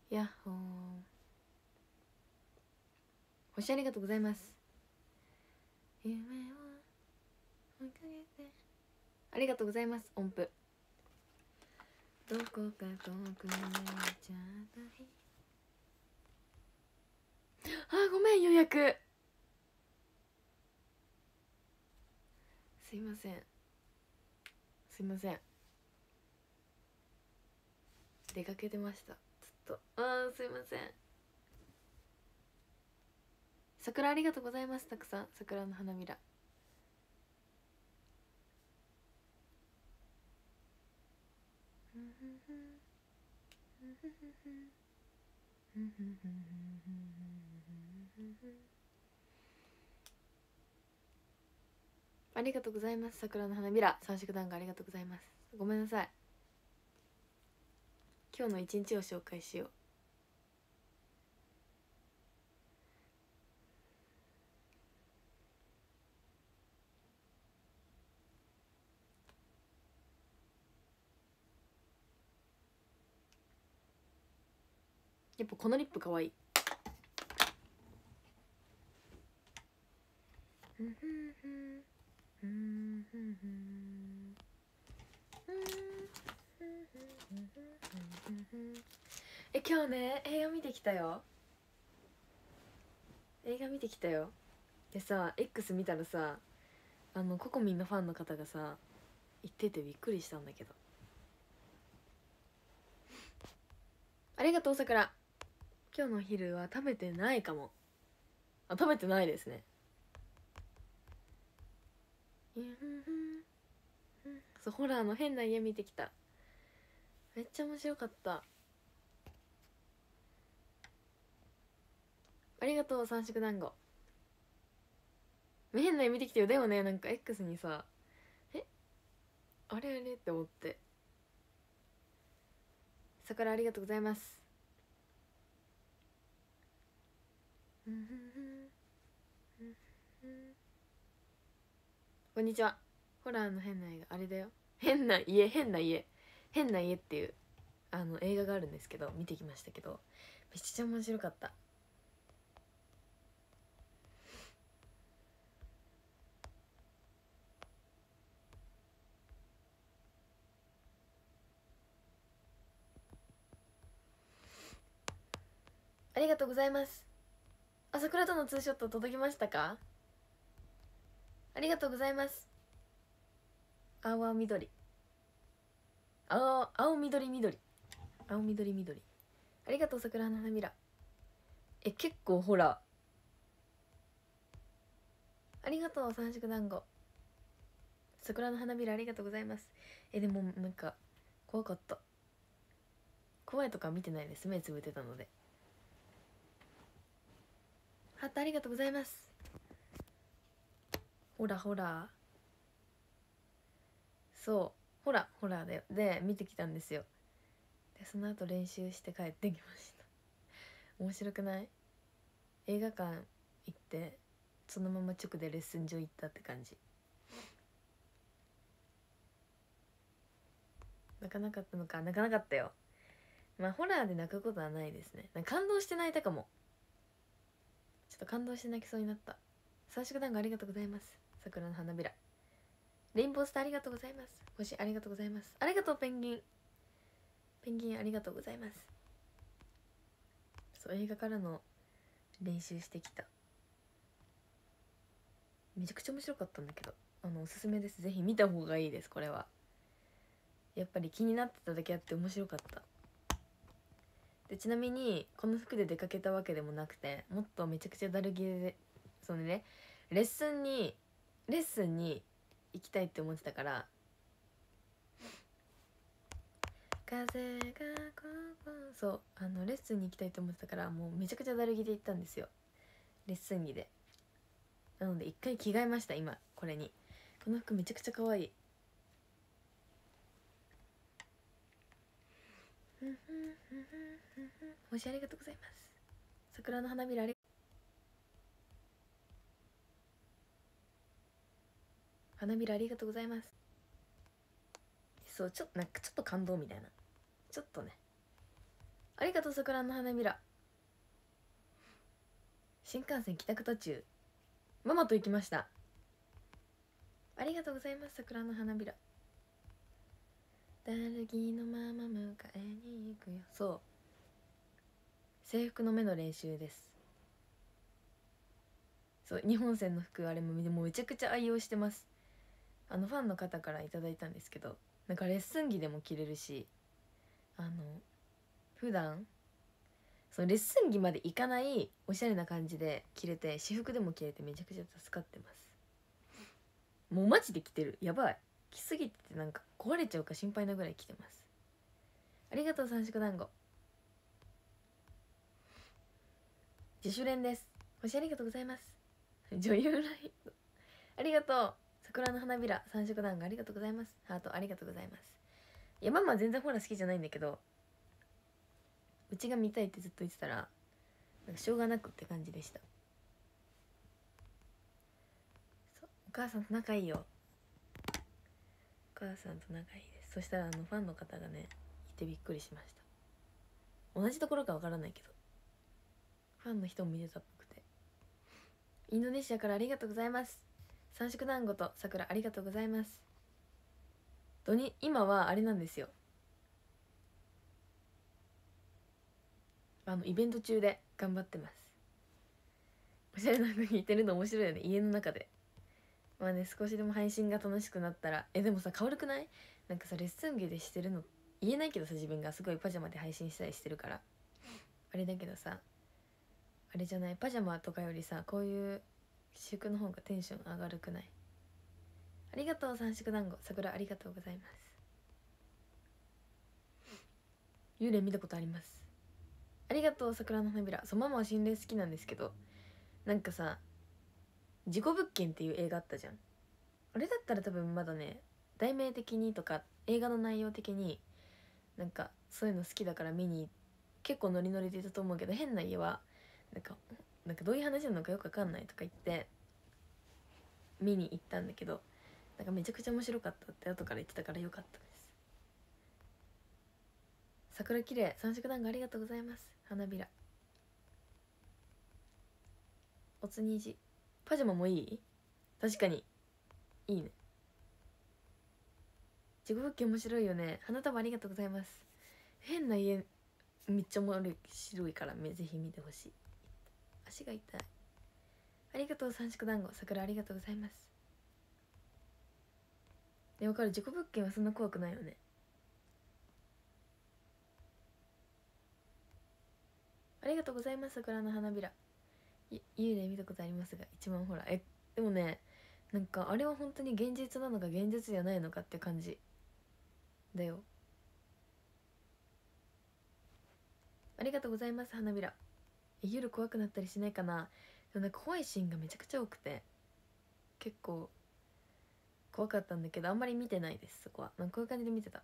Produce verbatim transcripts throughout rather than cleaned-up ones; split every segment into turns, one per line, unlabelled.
やっほー、星ありがとうございます。夢を追いかけて、ありがとうございます。音符どこか遠くにちゃった日、あ、ごめん予約、すいませんすいません、出かけてました、ずっと。あー、すいません。桜ありがとうございます。たくさん桜の花びら。ありがとうございます。桜の花びら三色団子ありがとうございます。ごめんなさい、今日の一日を紹介しよう。やっぱこのリップかわいい。え、今日ね映画見てきたよ。映画見てきたよ。でさ X 見たらさ、あのココミンのファンの方がさ言っててびっくりしたんだけど。ありがとうさくら。今日のお昼は食べてないかも。あ、食べてないですね。そう、ホラーの変な家見てきた。めっちゃ面白かった。ありがとう三色団子。変な家見てきたよ。でもね、なんか X にさ、えあれあれって思って。桜ありがとうございます。こんにちは。ホラーの変な映画あれだよ。変な家変な家変な家っていうあの映画があるんですけど、見てきましたけどめちゃ面白かった。ありがとうございます。あ、桜とのツーショット届きましたか？ありがとうございます。青青緑青青緑緑青緑緑、ありがとう桜の花びら。え、結構ほら、ありがとう三色団子。桜の花びらありがとうございます。え、でもなんか怖かった。怖いとか見てないです、目つぶってたので。ハートありがとうございます。ほらほら、そうほらほらだよ。で見てきたんですよ。でその後練習して帰ってきました。面白くない？映画館行ってそのまま直でレッスン場行ったって感じ。泣かなかったのか。泣かなかったよ。まあホラーで泣くことはないですね。なんか感動して泣いたかも。ちょっと感動して泣きそうになった。三色団子ありがとうございます。桜の花びら。レインボースターありがとうございます。星ありがとうございます。ありがとうペンギン。ペンギンありがとうございます。そう、映画からの練習してきた。めちゃくちゃ面白かったんだけど、あのおすすめです。ぜひ見た方がいいです。これはやっぱり気になってただけあって面白かった。でちなみにこの服で出かけたわけでもなくて、もっとめちゃくちゃだるぎで、そのねレッスンにレッスンに行きたいって思ってたから、風がここ、そうあのレッスンに行きたいと思ってたから、もうめちゃくちゃだるぎで行ったんですよ、レッスン着で。なので一回着替えました。今これに、この服めちゃくちゃ可愛い。星ありがとうございます。桜の花びらあり花びらありがとうございます。そうちょっとなんかちょっと感動みたいな、ちょっとねありがとう桜の花びら。新幹線帰宅途中ママと行きました。ありがとうございます。桜の花びら。だるぎのまま迎えに行くよ。そう制服の目の練習です。そう日本線の服、あれももうめちゃくちゃ愛用してます。あのファンの方からいただいたんですけど、なんかレッスン着でも着れるし、あの普段そのレッスン着までいかないおしゃれな感じで着れて、私服でも着れてめちゃくちゃ助かってます。もうマジで着てる、やばい、着すぎててなんか壊れちゃうか心配なぐらい着てます。ありがとう三色団子。自主練です。星ありがとうございます。女優ライトありがとう。桜の花びら三色団子ありがとうございます。ハートありがとうございます。いやママは全然ホラー好きじゃないんだけど、うちが見たいってずっと言ってたらなんかしょうがなくって感じでした。そうお母さんと仲いいよ。お母さんと仲いいです。そしたらあのファンの方がねいてびっくりしました。同じところかわからないけどファンの人も見てたっぽくて。インドネシアからありがとうございます。三色団子と桜ありがとうございます。土に今はあれなんですよ、あのイベント中で頑張ってます。おしゃれな服着てるの面白いよね、家の中で。まあね、少しでも配信が楽しくなったら。えでもさ、変わるくない？なんかさレッスン着でしてるの言えないけどさ、自分がすごいパジャマで配信したりしてるからあれだけどさ、あれじゃない、パジャマとかよりさこういう私服の方がテンション上がるくない？ありがとう三色団子桜ありがとうございます。幽霊見たことあります。ありがとう桜の花びら。そうママは心霊好きなんですけど、なんかさ事故物件っていう映画あったじゃん。あれだったら多分まだね題名的にとか映画の内容的になんかそういうの好きだから見に結構ノリノリで言ったと思うけど、変な家はなんかなんかどういう話なのかよくわかんないとか言って見に行ったんだけど、なんかめちゃくちゃ面白かったって後から言ってたからよかったです。桜綺麗、三色団子ありがとうございます。花びらおつにじパジャマもいい？確かにいいね。事故物件面白いよね。花束ありがとうございます。変な家めっちゃ面白いからぜひ見てほしい。足が痛い。ありがとう三色団子桜ありがとうございます。ね、わかる、事故物件はそんな怖くないよね。ありがとうございます。桜の花びら幽霊見たことありますが一番ほらえでもね、なんかあれは本当に現実なのか現実じゃないのかって感じだよ。ありがとうございます。花びら夜怖くなったりしないかな。でもなんか怖いシーンがめちゃくちゃ多くて結構怖かったんだけど、あんまり見てないです。そこはなんかこういう感じで見てた。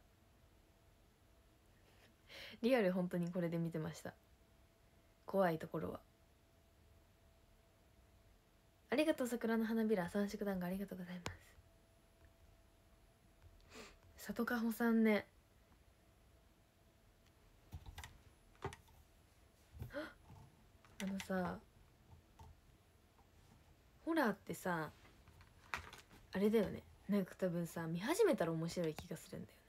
リアル本当にこれで見てました、怖いところは。ありがとう桜の花びら三色団子ありがとうございます。里かほさんね、あのさホラーってさあれだよね、なんか多分さ見始めたら面白い気がするんだよね。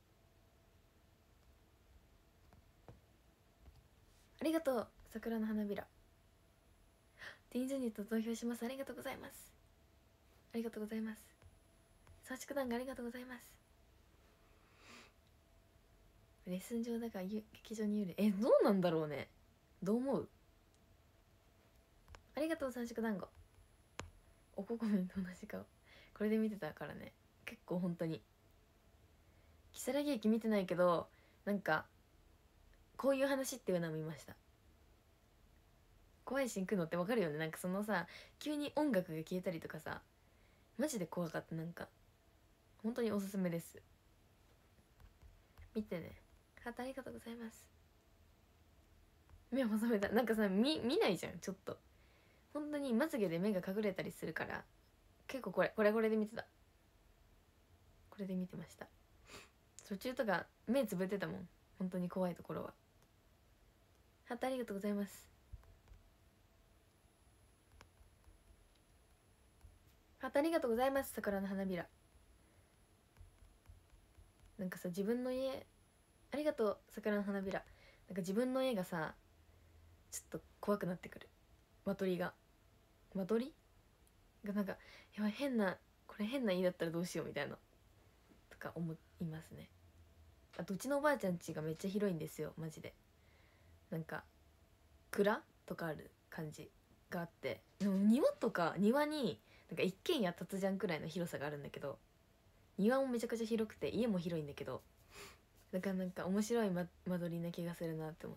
ありがとう桜の花びら。ティーンズニット投票します。ありがとうございます。ありがとうございます。三色団子ありがとうございます。レッスン上だから劇場に幽霊、えどうなんだろうね、どう思う？ありがとう三色団子。おここめと同じ顔、これで見てたからね。結構本当に如月駅見てないけどなんかこういう話っていうのは見ました。怖いシーン来るのってわかるよね。なんかそのさ急に音楽が消えたりとかさマジで怖かった。なんか本当におすすめです、見てね。ハートありがとうございます。目を細めた、なんかさ見見ないじゃんちょっと。本当にまつげで目が隠れたりするから結構これこれこれで見てた。これで見てました。途中とか目つぶってたもん本当に怖いところは。 ハートありがとうございます。ハートありがとうございます。桜の花びら。なんかさ、自分の家、ありがとう桜の花びら。なんか自分の家がさ、ちょっと怖くなってくる。間取りが間取りがなんか、やばい、変な、これ変な家だったらどうしようみたいなとか思いますね。あとうちのおばあちゃん家がめっちゃ広いんですよ、マジで。なんか蔵とかある感じがあって、でも庭とか庭になんか一軒家建つじゃんくらいの広さがあるんだけど、庭もめちゃくちゃ広くて家も広いんだけど、だからなんか面白い間間取りな気がするなって思って。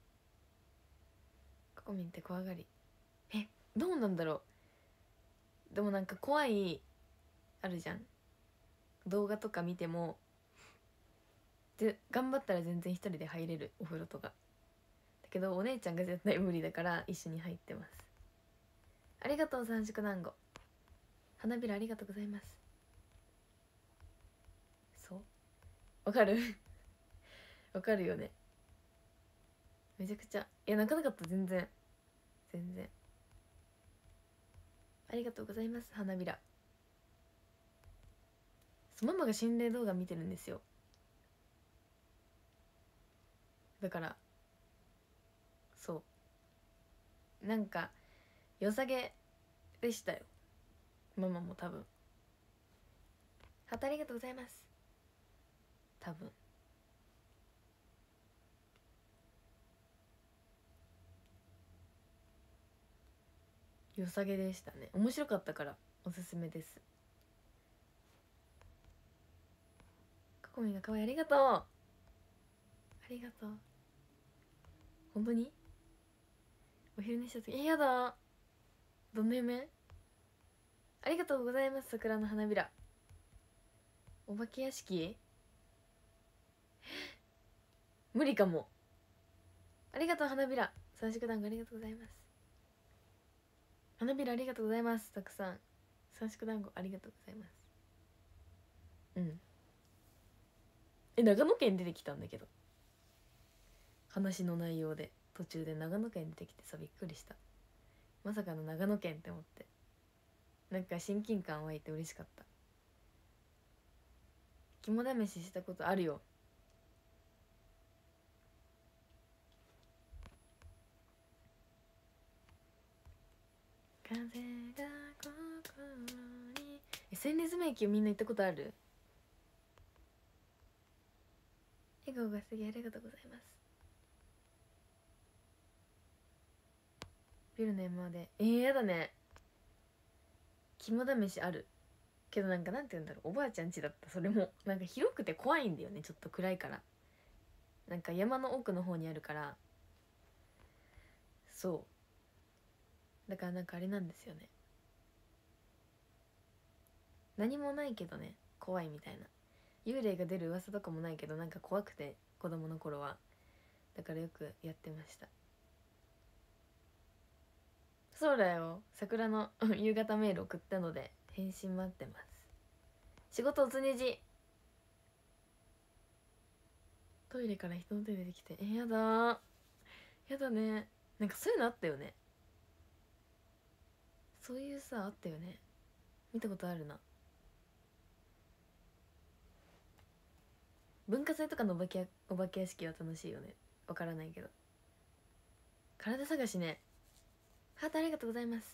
ココミンって怖がり、えどうなんだろう。でもなんか怖いあるじゃん、動画とか見ても。で頑張ったら全然一人で入れるお風呂とかだけど、お姉ちゃんが絶対無理だから一緒に入ってます。ありがとう三色団子、花びらありがとうございます。そうわかるわかるよね。めちゃくちゃ、いや泣かなかった、全然全然。ありがとうございます。花びら、ママが心霊動画見てるんですよ。だからそうなんか良さげでしたよ、ママも多分。ハートありがとうございます。多分良さげでしたね。面白かったからおすすめです。ココミが可愛い、ありがとうありがとう。本当にお昼寝した時、えやだ、どんな夢。ありがとうございます。桜の花びら、お化け屋敷無理かも。ありがとう花びら、三色団子ありがとうございます。花びらありがとうございます。たくさん三色団子ありがとうございます。うんえ長野県出てきたんだけど、話の内容で途中で長野県出てきてさ、びっくりした。まさかの長野県って思って、なんか親近感湧いて嬉しかった。肝試ししたことあるよ。風が心に、え千里爪駅みんな行ったことある。笑顔がすげえ、ありがとうございます。ビルの山で、えー、やだね。肝試しあるけど、なんかなんて言うんだろう、おばあちゃん家だった。それもなんか広くて怖いんだよね、ちょっと暗いから。なんか山の奥の方にあるから、そうだからなんかあれなんですよね、何もないけどね、怖いみたいな、幽霊が出る噂とかもないけど、なんか怖くて子供の頃は。だからよくやってました。そうだよ、桜の夕方メール送ったので返信待ってます。仕事おつねじ、トイレから人の手出てきて、えやだやだね。なんかそういうのあったよね、そういうさあったよね、見たことあるな。文化祭とかのお化けお化け屋敷は楽しいよね、わからないけど。体探しね、ハートありがとうございます。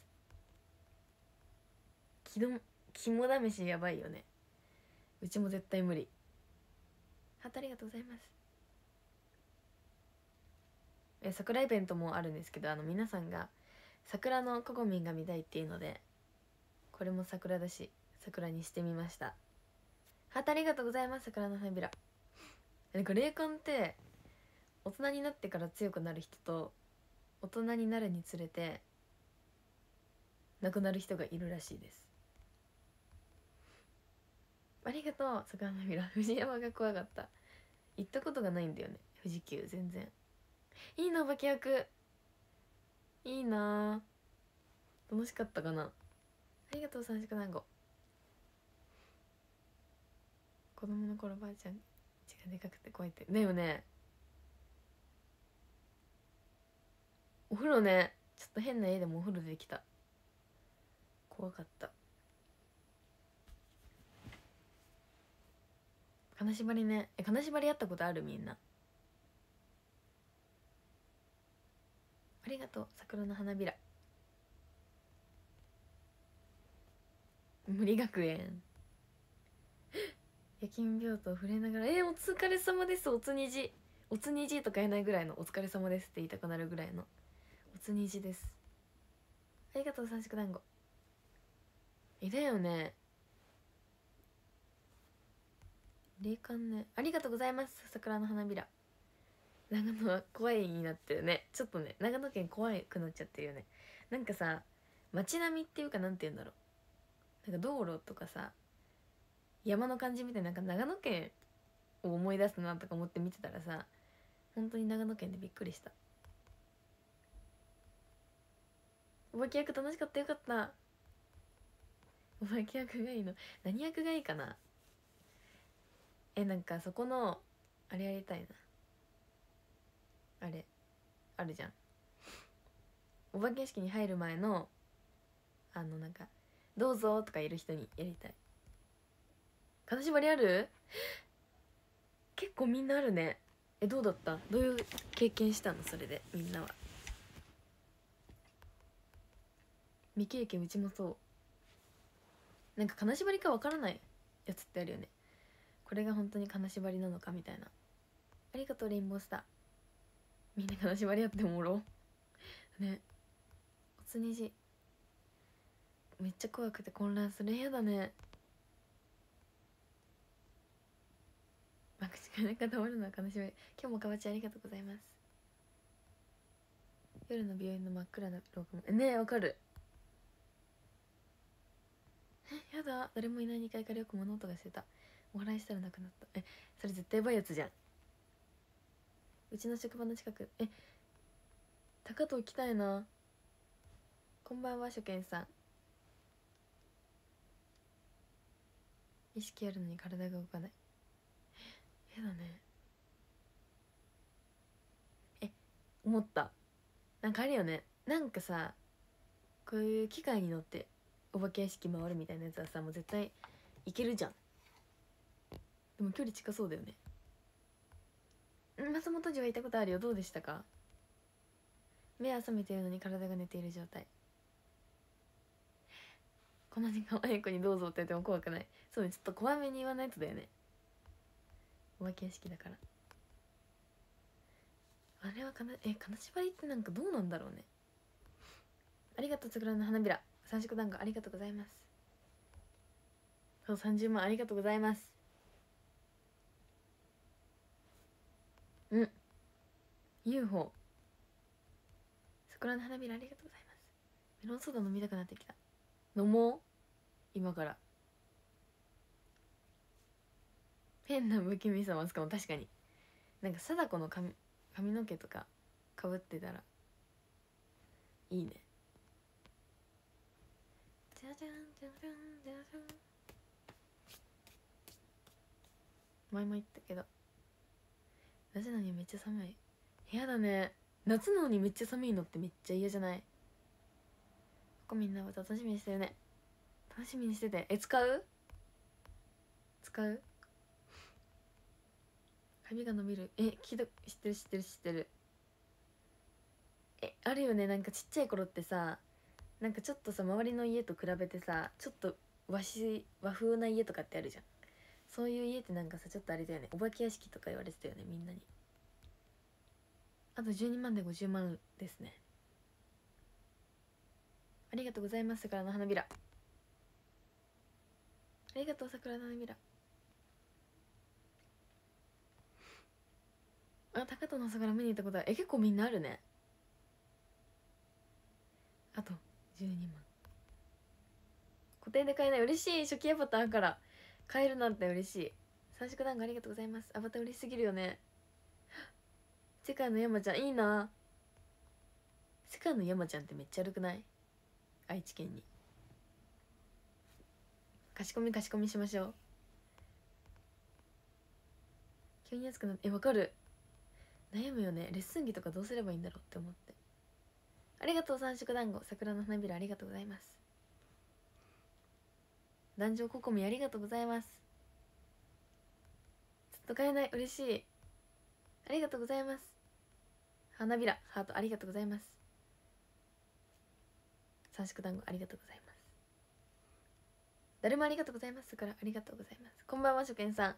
肝肝試しやばいよね、うちも絶対無理。ハートありがとうございます。え桜イベントもあるんですけど、あの皆さんが桜のココミンが見たいっていうので、これも桜だし桜にしてみました。ハートありがとうございます。桜の花びら、なんか霊感って大人になってから強くなる人と、大人になるにつれて亡くなる人がいるらしいです。ありがとう桜の花びら。藤山が怖かった、行ったことがないんだよね、富士急。全然いいな、お化け役いいな、楽しかったかな。ありがとう三色団子。子供の頃ばあちゃん血がでかくて怖いってだよね。 お風呂ね、ちょっと変な家でもお風呂できた。怖かった。金縛りね。え、金縛りやったことある？みんな。ありがとう桜の花びら。森学園夜勤病棟触れながら、えー、お疲れ様です。おつにじおつにじとか言えないぐらいのお疲れ様ですって言いたくなるぐらいのおつにじです。ありがとう三色団子。いだよね、霊感ね。ありがとうございます。桜の花びら。長野は怖いになってるね。ちょっとね、長野県怖くなっちゃってるよね。なんかさ、街並みっていうか、なんて言うんだろう、なんか道路とかさ、山の感じみたいな、なんか長野県を思い出すなとか思って見てたらさ、本当に長野県でびっくりした。お化け役楽しかった。よかった。お化け役がいいの？何役がいいかな。え、なんかそこのあれやりたいな。あれあるじゃん、お化け屋敷に入る前のあの、なんか「どうぞ」とかいる人にやりたい。金縛りある？結構みんなあるね。え、どうだった？どういう経験したの？それでみんなは。未経験。うちもそう。なんか金縛りかわからないやつってあるよね。これが本当に金縛りなのかみたいな。ありがとうレインボースター。みんな金縛りやっておもろね。おつにじめっちゃ怖くて混乱する。やだね。爆竹が倒るのは悲しみ。今日もかわちありがとうございます。夜の病院の真っ暗な廊下もねえ、わかる。え、やだ、誰もいないにかいからよく物音がしてた。お祓いしたらなくなった。え、それ絶対やばいやつじゃん。うちの職場の近く。え、高遠来たいな。こんばんは初見さん。意識あるのに体が動かない。やだね。え、思った。なんかあれよね、なんかさ、こういう機械に乗ってお化け屋敷回るみたいなやつはさ、もう絶対いけるじゃん。でも距離近そうだよね。松本城は行ったことあるよ。どうでしたか？目は覚めているのに体が寝ている状態。こんなに可愛い子にどうぞって言っても怖くない。そうね、ちょっと怖めに言わないとだよね。お化け屋敷だから。あれはかな、え、金縛りってなんかどうなんだろうね。ありがとう桜の花びら。三色団子ありがとうございます。そう、さんじゅうまんありがとうございます。うん、 ユーフォー 桜の花びらありがとうございます。メロンソーダ飲みたくなってきた。飲もう今から。変な不気味さ増すかも。確かになんか貞子の髪髪の毛とかかぶってたらいいね。じゃじゃんじゃじゃんじゃじゃん。前も言ったけど夏なのにめっちゃ寒い。嫌だね。夏なのにめっちゃ寒いのってめっちゃ嫌じゃない？ここみんなは楽しみにしてるね。楽しみにしてて。え、使う使う髪が伸びる。え、聞いた、知ってる知ってる知ってる。え、あるよね。なんかちっちゃい頃ってさ、なんかちょっとさ、周りの家と比べてさ、ちょっと和紙和風な家とかってあるじゃん。そういう家ってなんかさ、ちょっとあれだよね、お化け屋敷とか言われてたよね、みんなに。あとじゅうにまんでごじゅうまんですね。ありがとうございます。桜の花びら。ありがとう桜の花びら。あ、高遠の桜見に行ったことある。え、結構みんなあるね。あとじゅうにまん。固定で買えない。嬉しい。初期アバターから買えるなんて嬉しい。三色団子ありがとうございます。アバター嬉しすぎるよね。世界の山ちゃんいいな。世界の山ちゃんってめっちゃ歩くない？愛知県に。かしこみかしこみしましょう。急に暑くなって。え、わかる。悩むよね。レッスン着とかどうすればいいんだろうって思って。 ありがとう三色団子。桜の花びらありがとうございます。壇上ココミありがとうございます。ずっと買えない、嬉しい。ありがとうございます。花びらハートありがとうございます。三色団子ありがとうございます。だるまありがとうございます。桜ありがとうございます。こんばんは、初見さん。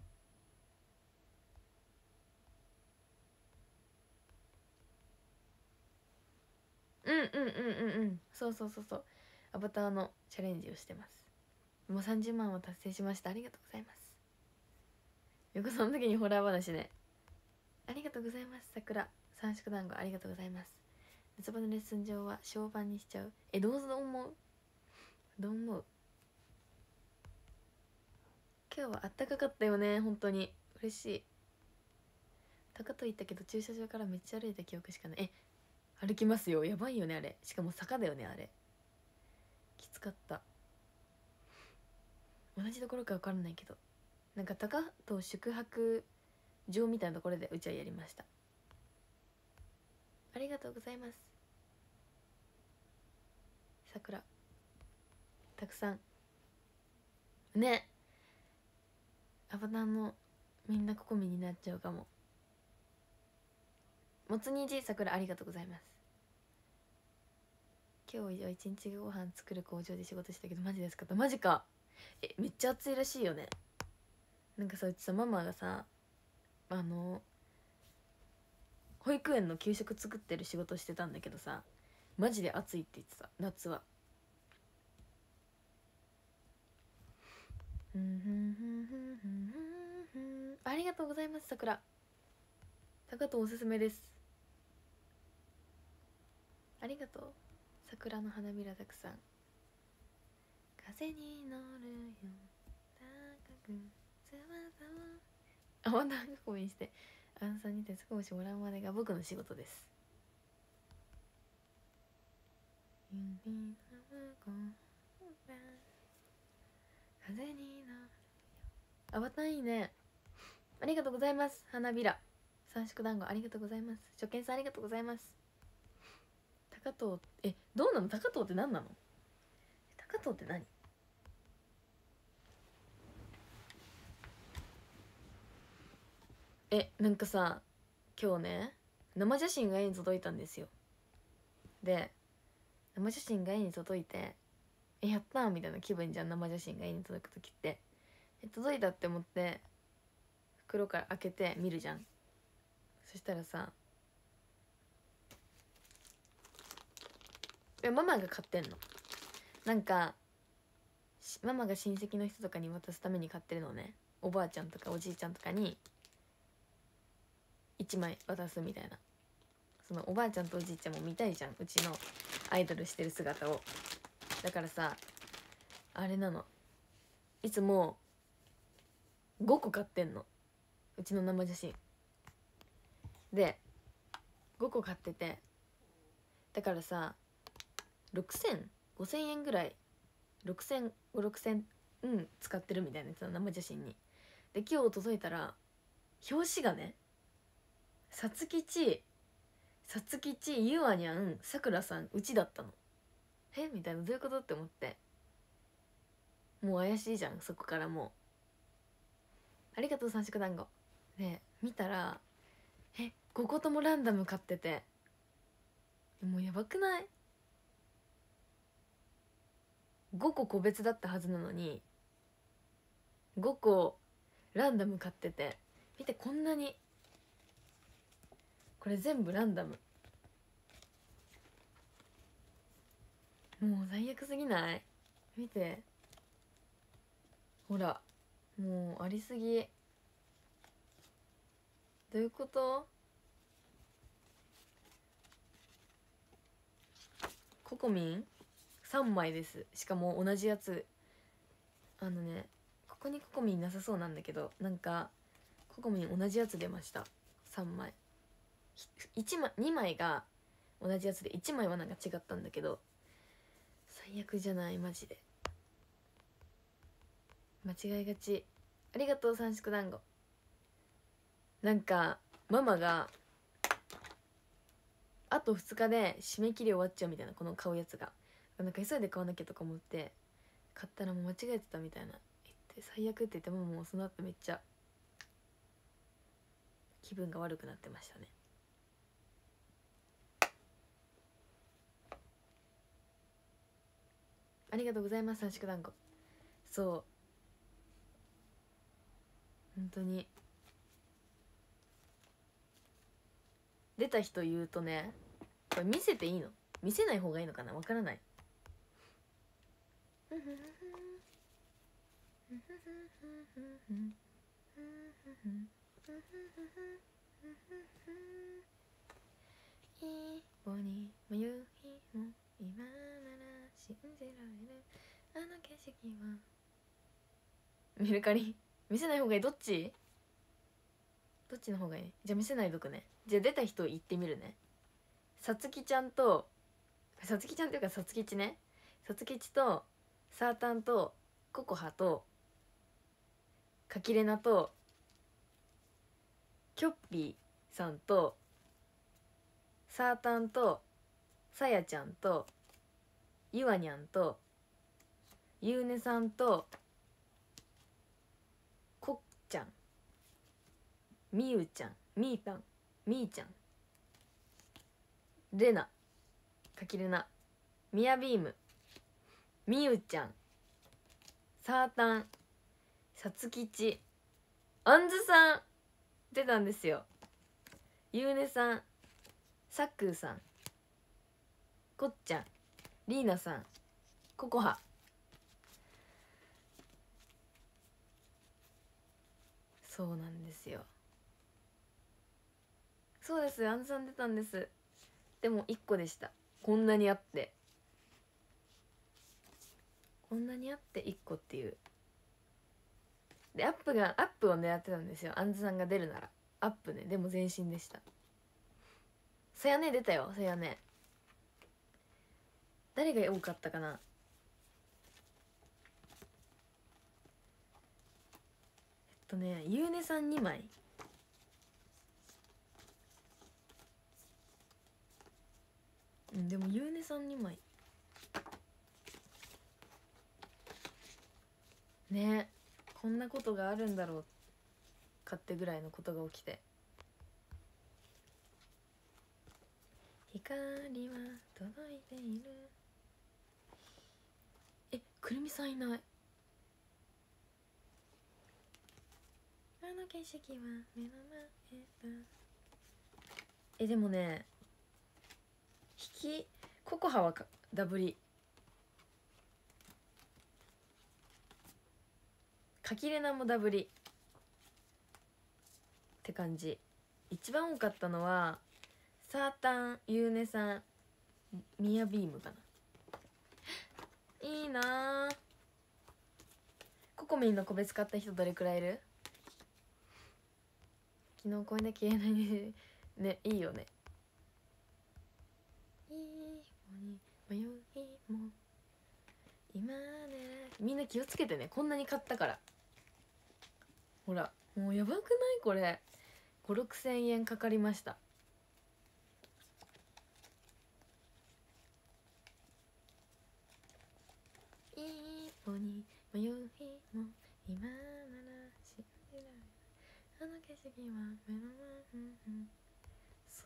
うんうんうんうんうん、そうそうそうそう、アバターのチャレンジをしてます。もうさんじゅうまんを達成しました。ありがとうございます。横その時にホラー話ね。ありがとうございます。桜三色団子ありがとうございます。夏場のレッスン上は小判にしちゃう。え、どうぞ思うどう思う。今日はあったかかったよね、本当に嬉しい。高と言ったけど駐車場からめっちゃ歩いた記憶しかない。え、歩きますよ、やばいよねあれ。しかも坂だよねあれ。きつかった。同じところか分からないけど、なんか高と宿泊場みたいなところでうちはやりました。ありがとうございます。桜たくさんね。アバターのみんなココミになっちゃうかも。もつにじ桜ありがとうございます。今日は一日ご飯作る工場で仕事したけどマジですか。マジか。え、めっちゃ暑いらしいよね。なんかさ、うちさママがさ、あの保育園の給食作ってる仕事してたんだけどさ、マジで暑いって言ってた、夏は。ありがとうございます。桜高とおすすめです。ありがとう。桜の花びらたくさん。風に乗るよ高く翼をあ、またコメンしてアンさんにて少しもらうまでが僕の仕事です。風に乗るよ。アバターいいね。ありがとうございます。花びら三色団子ありがとうございます。初見さんありがとうございます。高藤、え、どうなの。高藤って何なの。高藤って何。え、なんかさ、今日ね生写真が絵に届いたんですよ。で生写真が絵に届いて、え、やったーみたいな気分じゃん、生写真が絵に届く時って。え、届いたって思って袋から開けて見るじゃん。そしたらさ、え、ママが買ってんの。なんかママが親戚の人とかに渡すために買ってるのね。おばあちゃんとかおじいちゃんとかにいちまい渡すみたいな。そのおばあちゃんとおじいちゃんも見たいじゃん、うちのアイドルしてる姿を。だからさ、あれなの、いつもごこ買ってんの、うちの生写真で。ごこ買ってて、だからさろくせんごせんえんぐらい、ろくせんごろくせんうん使ってるみたいなやつの生写真に。で今日届いたら表紙がね、さつきちさつきちゆあにゃんさくらさんうちだったの。えみたいな、どういうことって思って、もう怪しいじゃんそこからもう。ありがとう三色団子で見たら、えごこともランダム買ってて、もうやばくない。ごこ個別だったはずなのにごこランダム買ってて、見て、こんなに、これ全部ランダム。もう最悪すぎない。見てほら、もうありすぎ。どういうこと。ココミンさんまいです。しかも同じやつ。あのね、ここにココミンなさそうなんだけど、なんかココミン同じやつ出ました。さんまい。いちまいにまいが同じやつで、いちまいはなんか違ったんだけど、最悪じゃない、マジで間違いがち。ありがとう三色団子。なんかママがあとふつかで締め切り終わっちゃうみたいな、この買うやつが。なんか急いで買わなきゃとか思って買ったらもう間違えてたみたいな言って最悪って言ってももうその後めっちゃ気分が悪くなってましたね。ありがとうございます。三色団子。そう本当に出た人言うとね、これ見せていいの見せない方がいいのかな、わからない。一歩に迷いも今なら信じられるあの景色は。メルカリ見せない方がいい。どっちどっちの方がいい。じゃあ見せないどくね。じゃあ出た人言ってみるね。さつきちゃんとさつきちゃんっていうかさつきちねさつきちとサータンとココハとかきれなとキョッピーさんとサータンとさやちゃんとゆわにゃんとゆうねさんとこっちゃんみゆちゃんみーたんみーちゃんれなかきれなみやビームみゆちゃんサータンさつきちあんずさん出たんですよ。ゆうねさんさっくーさんこっちゃんりーなさんここは。そうなんですよ。そうです、あんずさん出たんです。でもいっこでした。こんなにあってこんなにあっていっこっていう。でアップがアップを狙ってたんですよ、あんずさんが出るなら。アップね。でも前進でした。さやね出たよ。さやね誰が多かったかな。えっとねゆうねさんにまいうんでもゆうねさんにまいね。こんなことがあるんだろうかってぐらいのことが起きて。光は届いている。えくるみさんいない。あの景色は目の前だ。えでもね引きココハはかダブリかきれなもダブリって感じ。一番多かったのはサータンゆうねさんミヤビームかな。いいなー。ココミンの個別買った人どれくらいいる。昨日これだけ言えないね。ねいいよね。いいに迷いも今ね。みんな気をつけてね。こんなに買ったから。ほらもうやばくないこれ。ごろくせんえんかかりました。一歩に迷いも今なら信じられるあの景色は目の前、うんうん、そう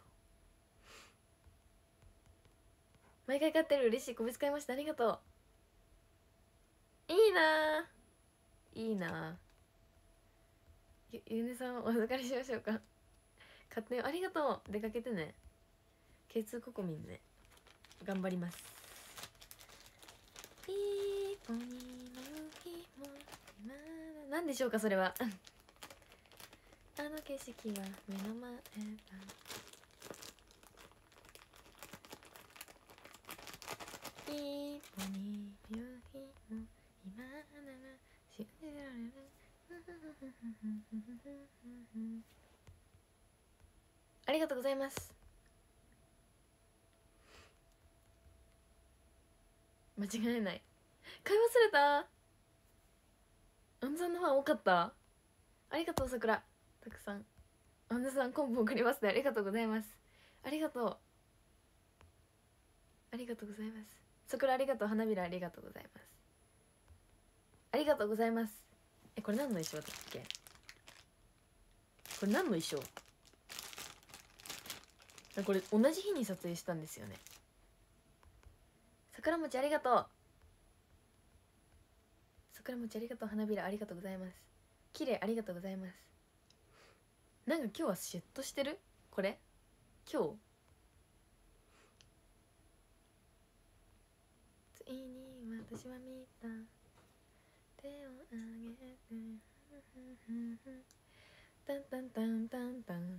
毎回買ってる。嬉しい。個別買いました。ありがとう。いいないいなゆゆねさんお預かりしましょうか。買ってありがとう。出かけてね。ケーツー ココミンね頑張ります。一歩に迷いも今なんでしょうかそれはあの景色は目の前だ。一歩に迷いも今なら信じられるありがとうございます。間違いない。買い忘れた。あんずさんのファン多かった。ありがとう。桜たくさんあんずさんコンボ送りますね。ありがとうございます。ありがとう。 ありがとうございます。桜ありがとう。花びらありがとうございます。ありがとうございます。え、これ何の衣装だっけ？これ何の衣装？これ同じ日に撮影したんですよね。桜餅ありがとう。桜餅ありがとう。花びらありがとうございます。綺麗ありがとうございます。なんか今日はシュッとしてる？これ今日ついに私は見た手を挙げてタンタンタンタンタン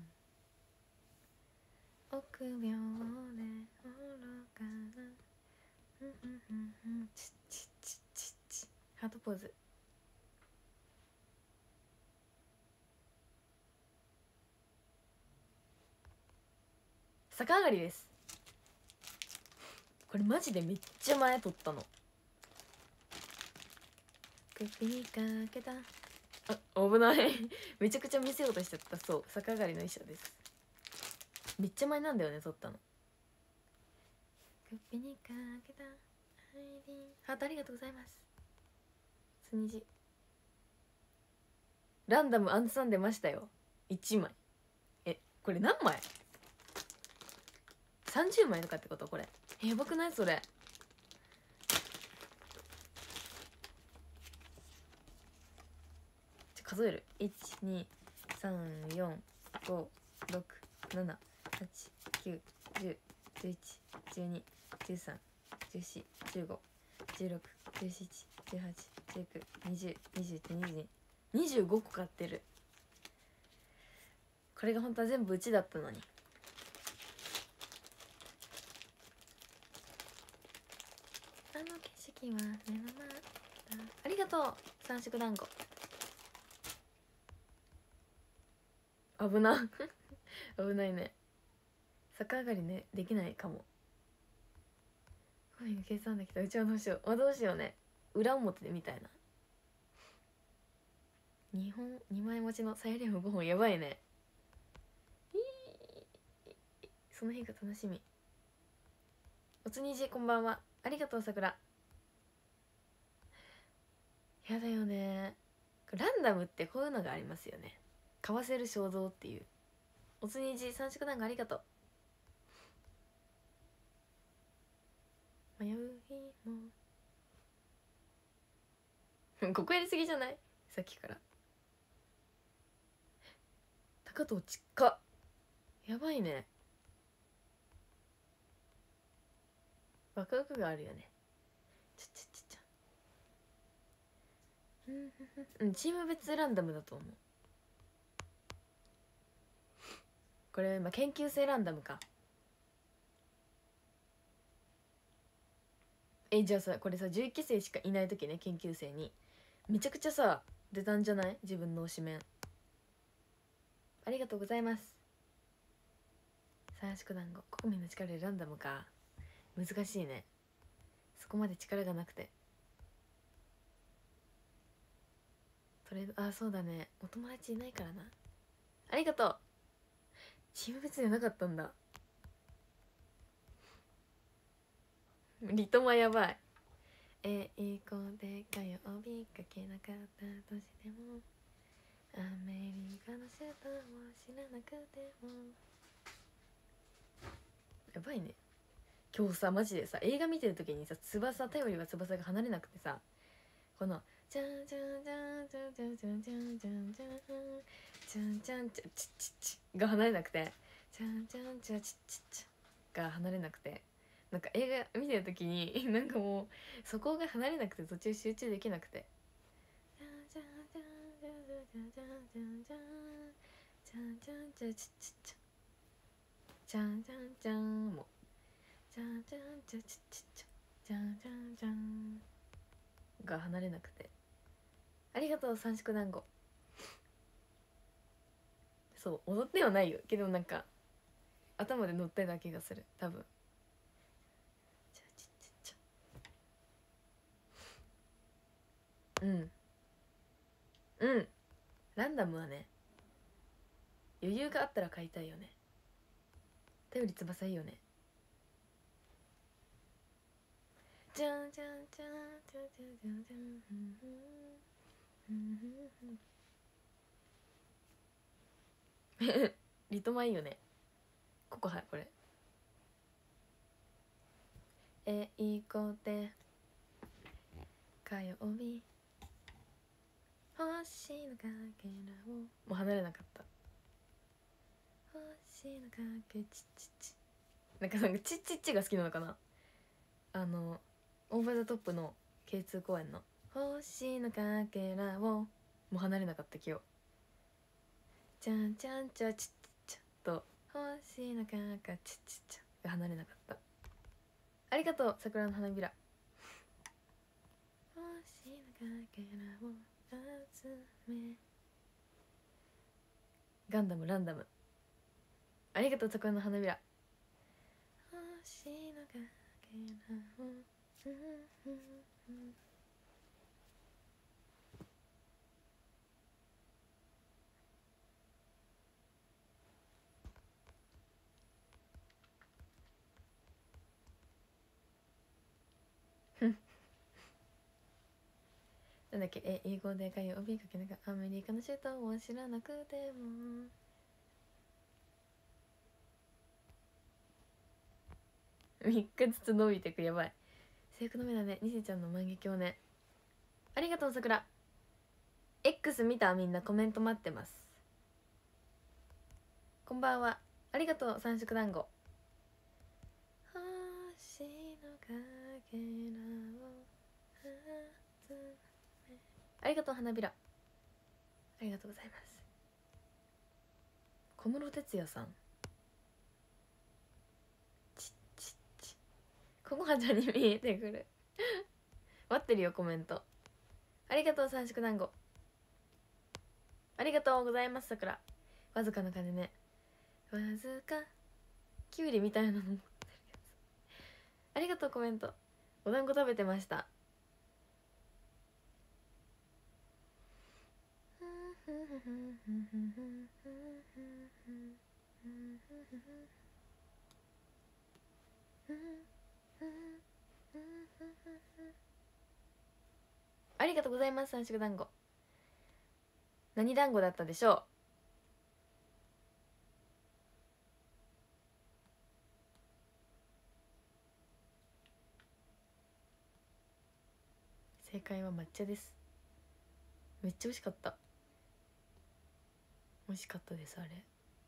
臆病で愚かなチッチッチッチッチッハートポーズ。逆上がりです。これマジでめっちゃ前撮ったの。首にかけたあ、危ないめちゃくちゃ見せようとしちゃった。そう、逆上がりの衣装です。めっちゃ前なんだよね、撮ったの。首にかけたアイリンハートありがとうございます。つにじランダムアンツさん出ましたよ。いちまい。え、これ何枚？さんじゅうまいとかってこと？これやばくない？それ数える。いちにさんよんごろくななはちきゅうじゅうじゅういちじゅうにじゅうさんじゅうよんじゅうごじゅうろくじゅうしちじゅうはちじゅうきゅうにじゅうにじゅういちにじゅうににじゅうごこ買ってる。これが本当は全部うちだったのに。あの景色は目の前だ。ありがとう三色団子。危な危ないね。逆上がりねできないかも。声が計算できた。うちはどうしよう。あ、どうしようね。裏表でみたいな。にほんにまい持ちのサイレンフごほんやばいね。その日が楽しみ。おつにじこんばんは。ありがとう桜。やだよね。ランダムってこういうのがありますよね。買わせる衝動っていう。おつにじ三色団子ありがとう。迷う日もここやりすぎじゃない？さっきから高藤ちっかやばいね。ワクワクがあるよね。ちょちょちょちょうんチーム別ランダムだと思う。これ今研究生ランダムか。えじゃあさこれさじゅういっきせいしかいない時ね、研究生にめちゃくちゃさ出たんじゃない？自分の推しメンありがとうございます。三色団子国民の力でランダムか。難しいね。そこまで力がなくてトレード。あそうだね、お友達いないからな。ありがとう。チーム別じゃなかったんだ。リトマやばい。えいこで火曜日かけなかったとしてもアメリカの首都を知らなくても。やばいね。今日さマジでさ映画見てる時にさ翼頼りは翼が離れなくてさ、このじゃんじゃんじゃんじゃんじゃんじゃんじゃんじゃんじゃんじゃんじゃんじゃんちちちが離れなくて、じゃんじゃんじゃんちちちが離れなくて、なんか映画見てる時になんかもうそこが離れなくて途中集中できなくて、じゃんじゃんじゃんじゃんじゃんじゃんじゃんじゃんじゃんじゃんじゃんちちちじゃんじゃんじゃんもうじゃんじゃんじゃんちちちじゃんじゃんじゃんが離れなくて。ありがとう三色団子。そう踊ってはないよけどなんか頭で乗ってた気がする多分。うんうんランダムはね余裕があったら買いたいよね。頼り翼いいよね。 じゃんじゃんじゃんじゃんじゃんじゃんじゃんリトマいいよね。ここはいこれえいこで火曜日星のかけらをもう離れなかった。星のかけちちちなんかなんかちちちが好きなのかな。あのオーバーザトップの ケーツー 公演の星のかけらをもう離れなかった今日。ちゃんちゃんちゃちちちゃと星のかかちちちゃが離れなかった。ありがとう桜の花びら。星のかけらを集めガンダムランダムありがとう桜の花びら。星のかけらをなんだっけえ英語で火曜日かけながアメリカの首都を知らなくてもみっかずつ伸びてく。やばい。制服の目だね。ニセちゃんの万華鏡ね。ありがとう桜。 X 見た。みんなコメント待ってます。こんばんは。ありがとう三色団子。星のかけらを集めありがとう花びら。ありがとうございます。小室哲哉さんちちちここはちゃんに見えてくる待ってるよコメント。ありがとう三色団子。ありがとうございます桜。わずかな金ね。わずかきゅうりみたいなの持ってるやつ。ありがとうコメント。お団子食べてました。ありがとうございます三色団子。何団子だったでしょう。正解は抹茶です。めっちゃ美味しかった。美味しかったですあれ。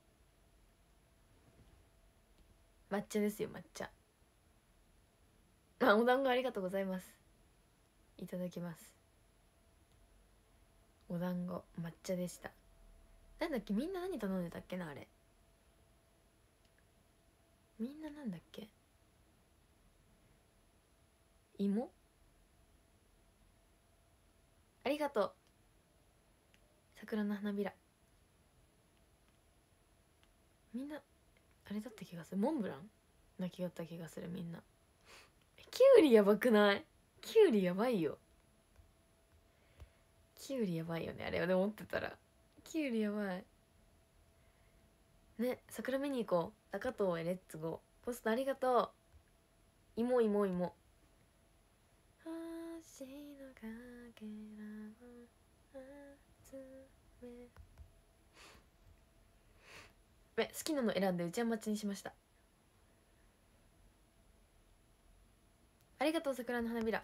抹茶ですよ抹茶。あお団子ありがとうございます。いただきます。お団子抹茶でした。なんだっけみんな何頼んでたっけなあれ。みんななんだっけ。芋ありがとう桜の花びら。みんなあれだった気がする。モンブランな気がった気がする。みんなキュウリやばくない？キュウリやばいよ。キュウリやばいよねあれで思ってたら。キュウリやばいね。桜見に行こう。高藤へレッツゴー。ポストありがとう。芋芋芋星のかけらを集め好きなの選んでうちわ待ちにしました。ありがとう桜の花びら。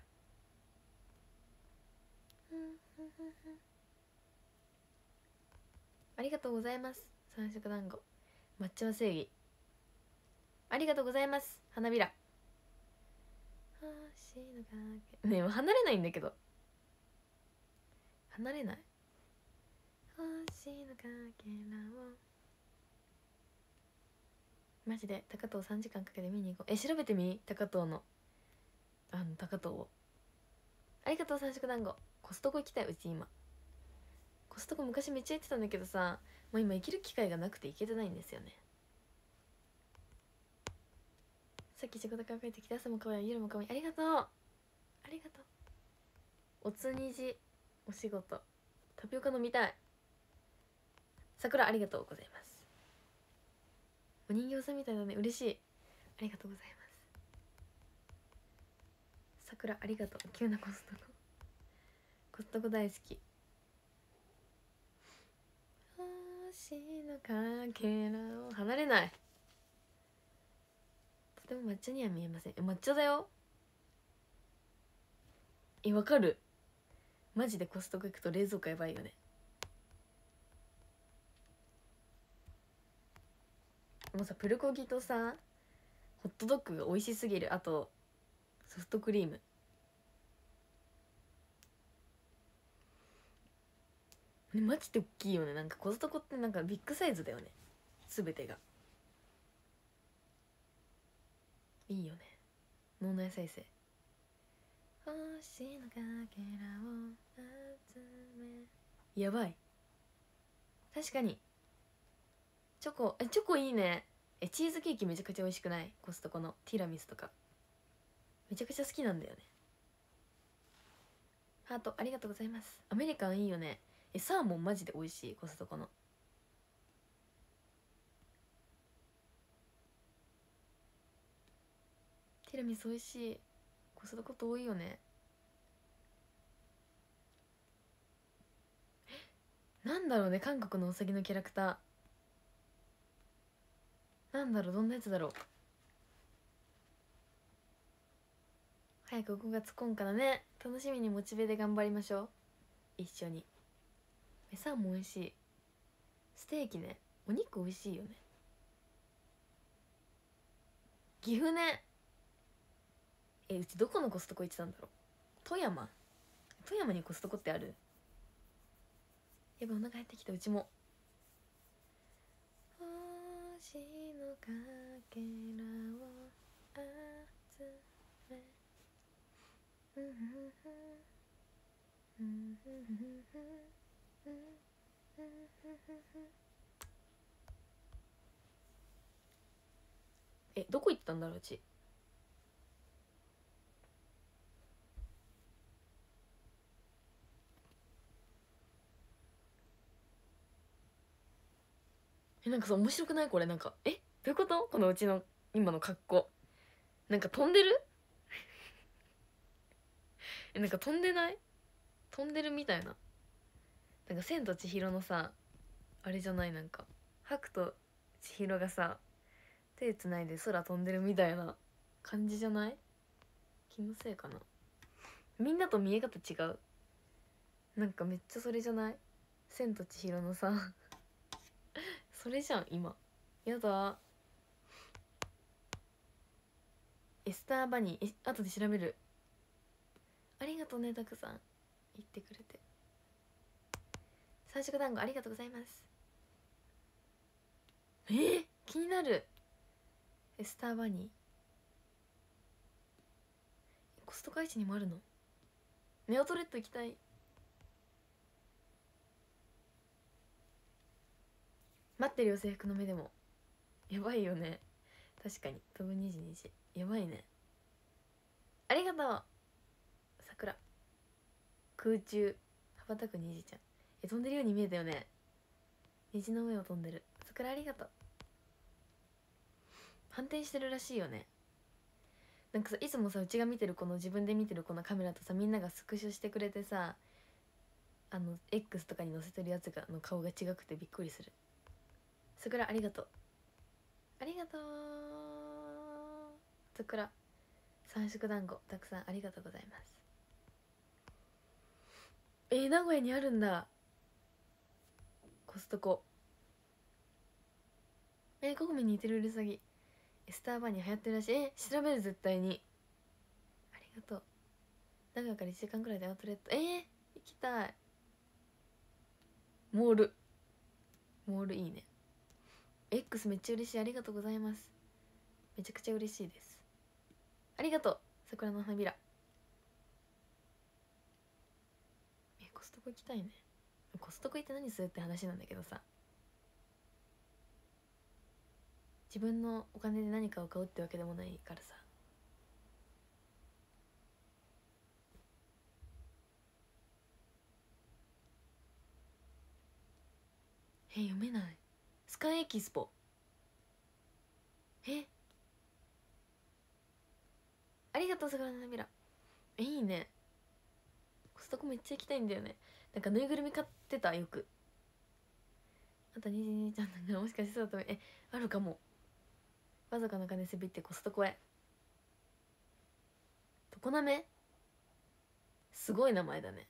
ありがとうございます三色団子。抹茶は正義。ありがとうございます花びら。ねえ離れないんだけど。離れない。星のかけらをマジで高藤さんじかんかけて見に行こう。え調べてみ高藤のあの高藤を。ありがとう三色団子。コストコ行きたいうち今。コストコ昔めっちゃ行ってたんだけどさもう今行ける機会がなくて行けてないんですよね。さっき仕事から帰ってきて朝も可愛い夜も可愛い。ありがとうありがとう。おつにじお仕事タピオカ飲みたい。桜ありがとうございます。お人形さんみたいだね嬉しい。ありがとうございまさくらありがとう。急なコストココストコ大好き。星のかけらを離れない。とても抹茶には見えません。え抹茶だよ。えわかる。マジでコストコ行くと冷蔵庫やばいよね。もうさプルコギとさホットドッグが美味しすぎる。あとソフトクリームね、マジで大きいよね。なんかコストコってなんかビッグサイズだよね、全てが。いいよね。脳内再生。星のかけらを集め。やばい。確かにチョコ、えチョコいいね。えチーズケーキめちゃくちゃ美味しくない？コストコのティラミスとかめちゃくちゃ好きなんだよね。ハートありがとうございます。アメリカンいいよね。えサーモンマジで美味しい。コストコのティラミス美味しい。コストコ遠いよね。なんだろうね、韓国のうさぎのキャラクターなんだろう、どんなやつだろう。早くごがつこんからね。楽しみにモチベで頑張りましょう一緒に。えサーモン美味しい。ステーキね、お肉美味しいよね。岐阜ね。えうちどこのコストコ行ってたんだろう。富山富山にコストコってある？やばいお腹減ってきた。うちも星のかけらを集めうんうんうんえどこ行ったんだろううち。えなんかさ面白くないこれ。なんかえどういうこと？このうちの今の格好なんか飛んでるえなんか飛んでない？飛んでるみたいな。なんか千と千尋のさあれじゃない？なんかハクと千尋がさ手つないで空飛んでるみたいな感じじゃない？気のせいかな。みんなと見え方違う。なんかめっちゃそれじゃない？千と千尋のさそれじゃん今。やだ。エスターバニーえ後で調べる。ありがとうねたくさん言ってくれて。三色団子ありがとうございます。えー、気になる。エスターバニーコストコ市にもあるの？ネオトレット行きたい。待ってるよ制服の目でも。やばいよね。確かに飛ぶにじにじやばいね。ありがとう桜。空中羽ばたく虹ちゃん。え飛んでるように見えたよね。虹の上を飛んでる。桜ありがとう。反転してるらしいよね。なんかさいつもさうちが見てるこの自分で見てるこのカメラとさみんながスクショしてくれてさあの X とかに載せてるやつがの顔が違くてびっくりする。桜ありがとう。ありがとう桜。三色団子たくさんありがとうございます。えー、名古屋にあるんだコストコ。えー、ココミに似てるうるさぎ。スターバニー流行ってるらしい。えー、調べる絶対に。ありがとう。名古屋からいちじかんくらいでアウトレット。えー、行きたい。モールモールいいね。 X めっちゃ嬉しい。ありがとうございます。めちゃくちゃ嬉しいです。ありがとう桜の花びら。えコストコ行きたいね。コストコ行って何するって話なんだけどさ、自分のお金で何かを買うってわけでもないからさ。え読めない。スカイエキスポ。えありがとう桜の花びら。 えいいね。コストコめっちゃ行きたいんだよね。なんかぬいぐるみ買ってたよく。あとにじゅうにちゃんなんかもしかしてそうだとえあるかも。わずかな金せびってコストコへ。常滑、すごい名前だね。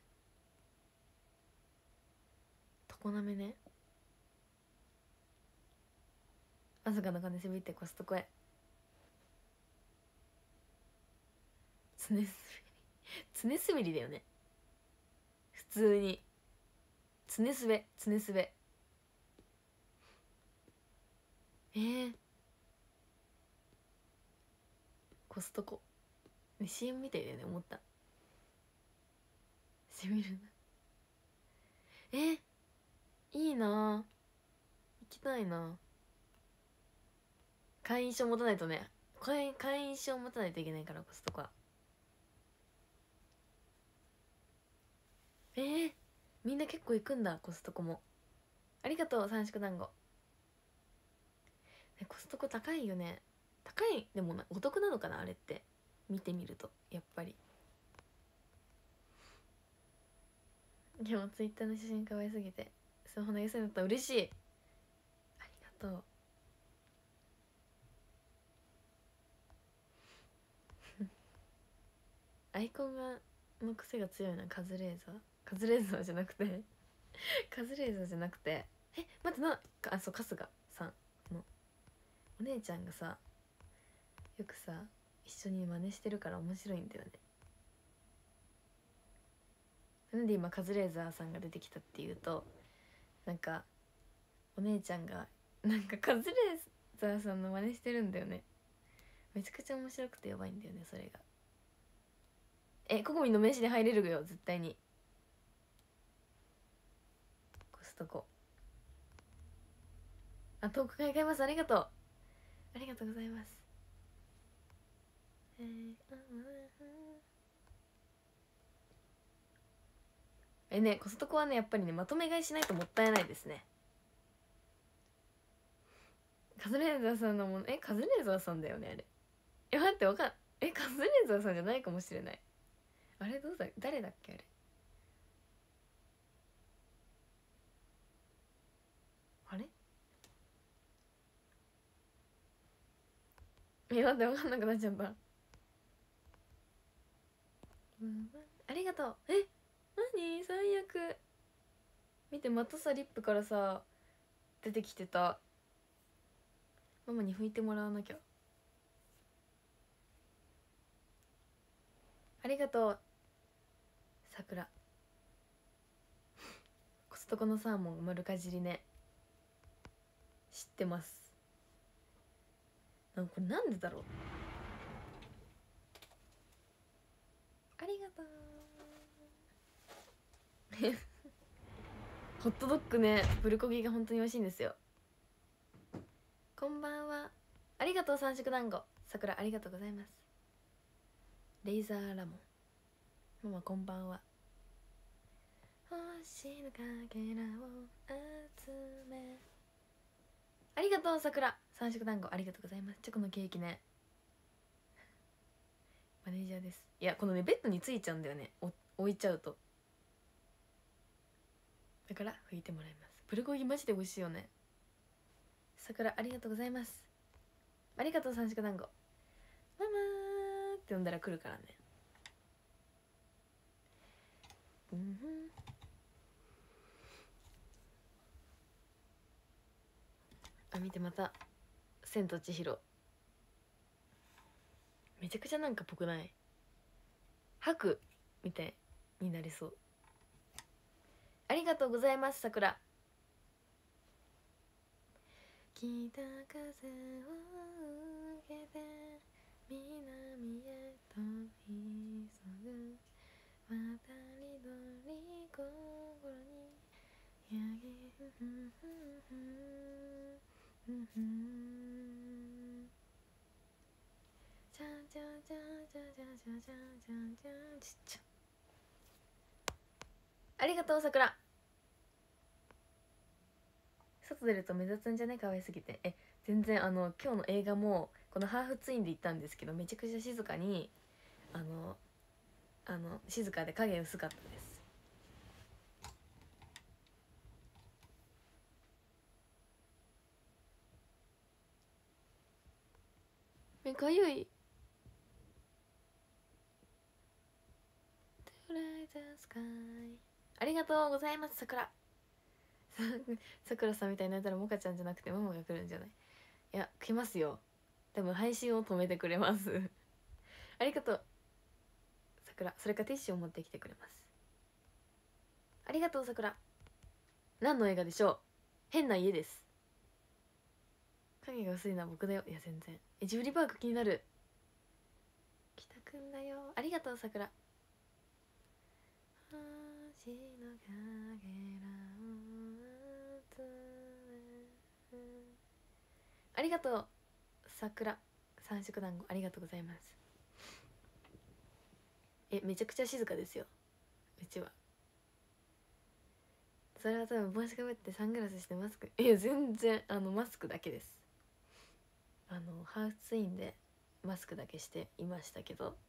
常滑ね。わずかな金せびってコストコへ。つねすべりつねすべりだよね普通に。つねすべつねすべえー、コストコ、ね、シーエム みたいだよね思った。しみるな。えー、いいな行きたいな。会員証持たないとね。会員会員証持たないといけないからコストコは。えー、みんな結構行くんだコストコも。ありがとう三色団子。コストコ高いよね。高いでもなお得なのかなあれって見てみるとやっぱり。今日ツイッターの写真可愛すぎてスマホ投げそうになった。嬉しい、ありがとうアイコンがの癖が強いな。カズレーザーカズレーザーじゃなくてカズレーザーじゃなくてえ待ってなあそう春日さんのお姉ちゃんがさよくさ一緒に真似してるから面白いんだよね。なんで今カズレーザーさんが出てきたっていうとなんかお姉ちゃんがなんかカズレーザーさんの真似してるんだよね。めちゃくちゃ面白くてやばいんだよねそれが。えココミンの名刺で入れるよ絶対に。コストコあトーク会買います。ありがとうありがとうございます。えー、えねコストコはねやっぱりねまとめ買いしないともったいないですね。カズレーザーさんのものえカズレーザーさんだよねあれ。え待ってわかんえカズレーザーさんじゃないかもしれない。あれどうだ誰だっけあれ。あれえ待ってわかんなくなっちゃった。ありがとう。え何最悪。見てまたさリップからさ出てきてた。ママに拭いてもらわなきゃ。ありがとうさくら。コストコのサーモン丸かじりね知ってます。なんこれなんでだろう。ありがとうホットドッグねプルコギが本当に美味しいんですよ。こんばんは。ありがとう三色団子。さくらありがとうございます。レイザーラモンママこんばんは。星のかけらを集めありがとうさくら三色団子ありがとうございます。チョコのケーキねマネージャーです。いやこのねベッドについちゃうんだよねお置いちゃうと。だから拭いてもらいます。プルコギマジで美味しいよね。さくらありがとうございます。ありがとう三色団子。ママーって呼んだら来るからね。うんあ見てまた千と千尋めちゃくちゃなんかぽくない。吐くみたいになりそう。ありがとうございますさくら。北風を受けて南へと急ぐ渡り鳥心にやげふふふふふちゃんちゃんちゃんちゃんちゃんちゃんちゃんちゃんちゃんちっちゃ。ありがとうさくら。外出ると目立つんじゃね可愛すぎて。え全然あの今日の映画もこのハーフツインで行ったんですけどめちゃくちゃ静かにあのあの静かで影薄かったです。えかゆい。ありがとうございます。さくらさくらさんみたいになったらモカちゃんじゃなくてママが来るんじゃない？いや来ますよ。多分配信を止めてくれますありがとうさくら。それかティッシュを持ってきてくれます。ありがとうさくら。何の映画でしょう？変な家です。影が薄いのは僕だよ。いや全然。えジブリパーク気になる。北くんだよ。ありがとうさくら。ありがとう桜三色団子ありがとうございます。えめちゃくちゃ静かですようちは。それは多分帽子かぶってサングラスしてマスク。いや全然あのマスクだけです。あのハーフツインでマスクだけしていましたけど、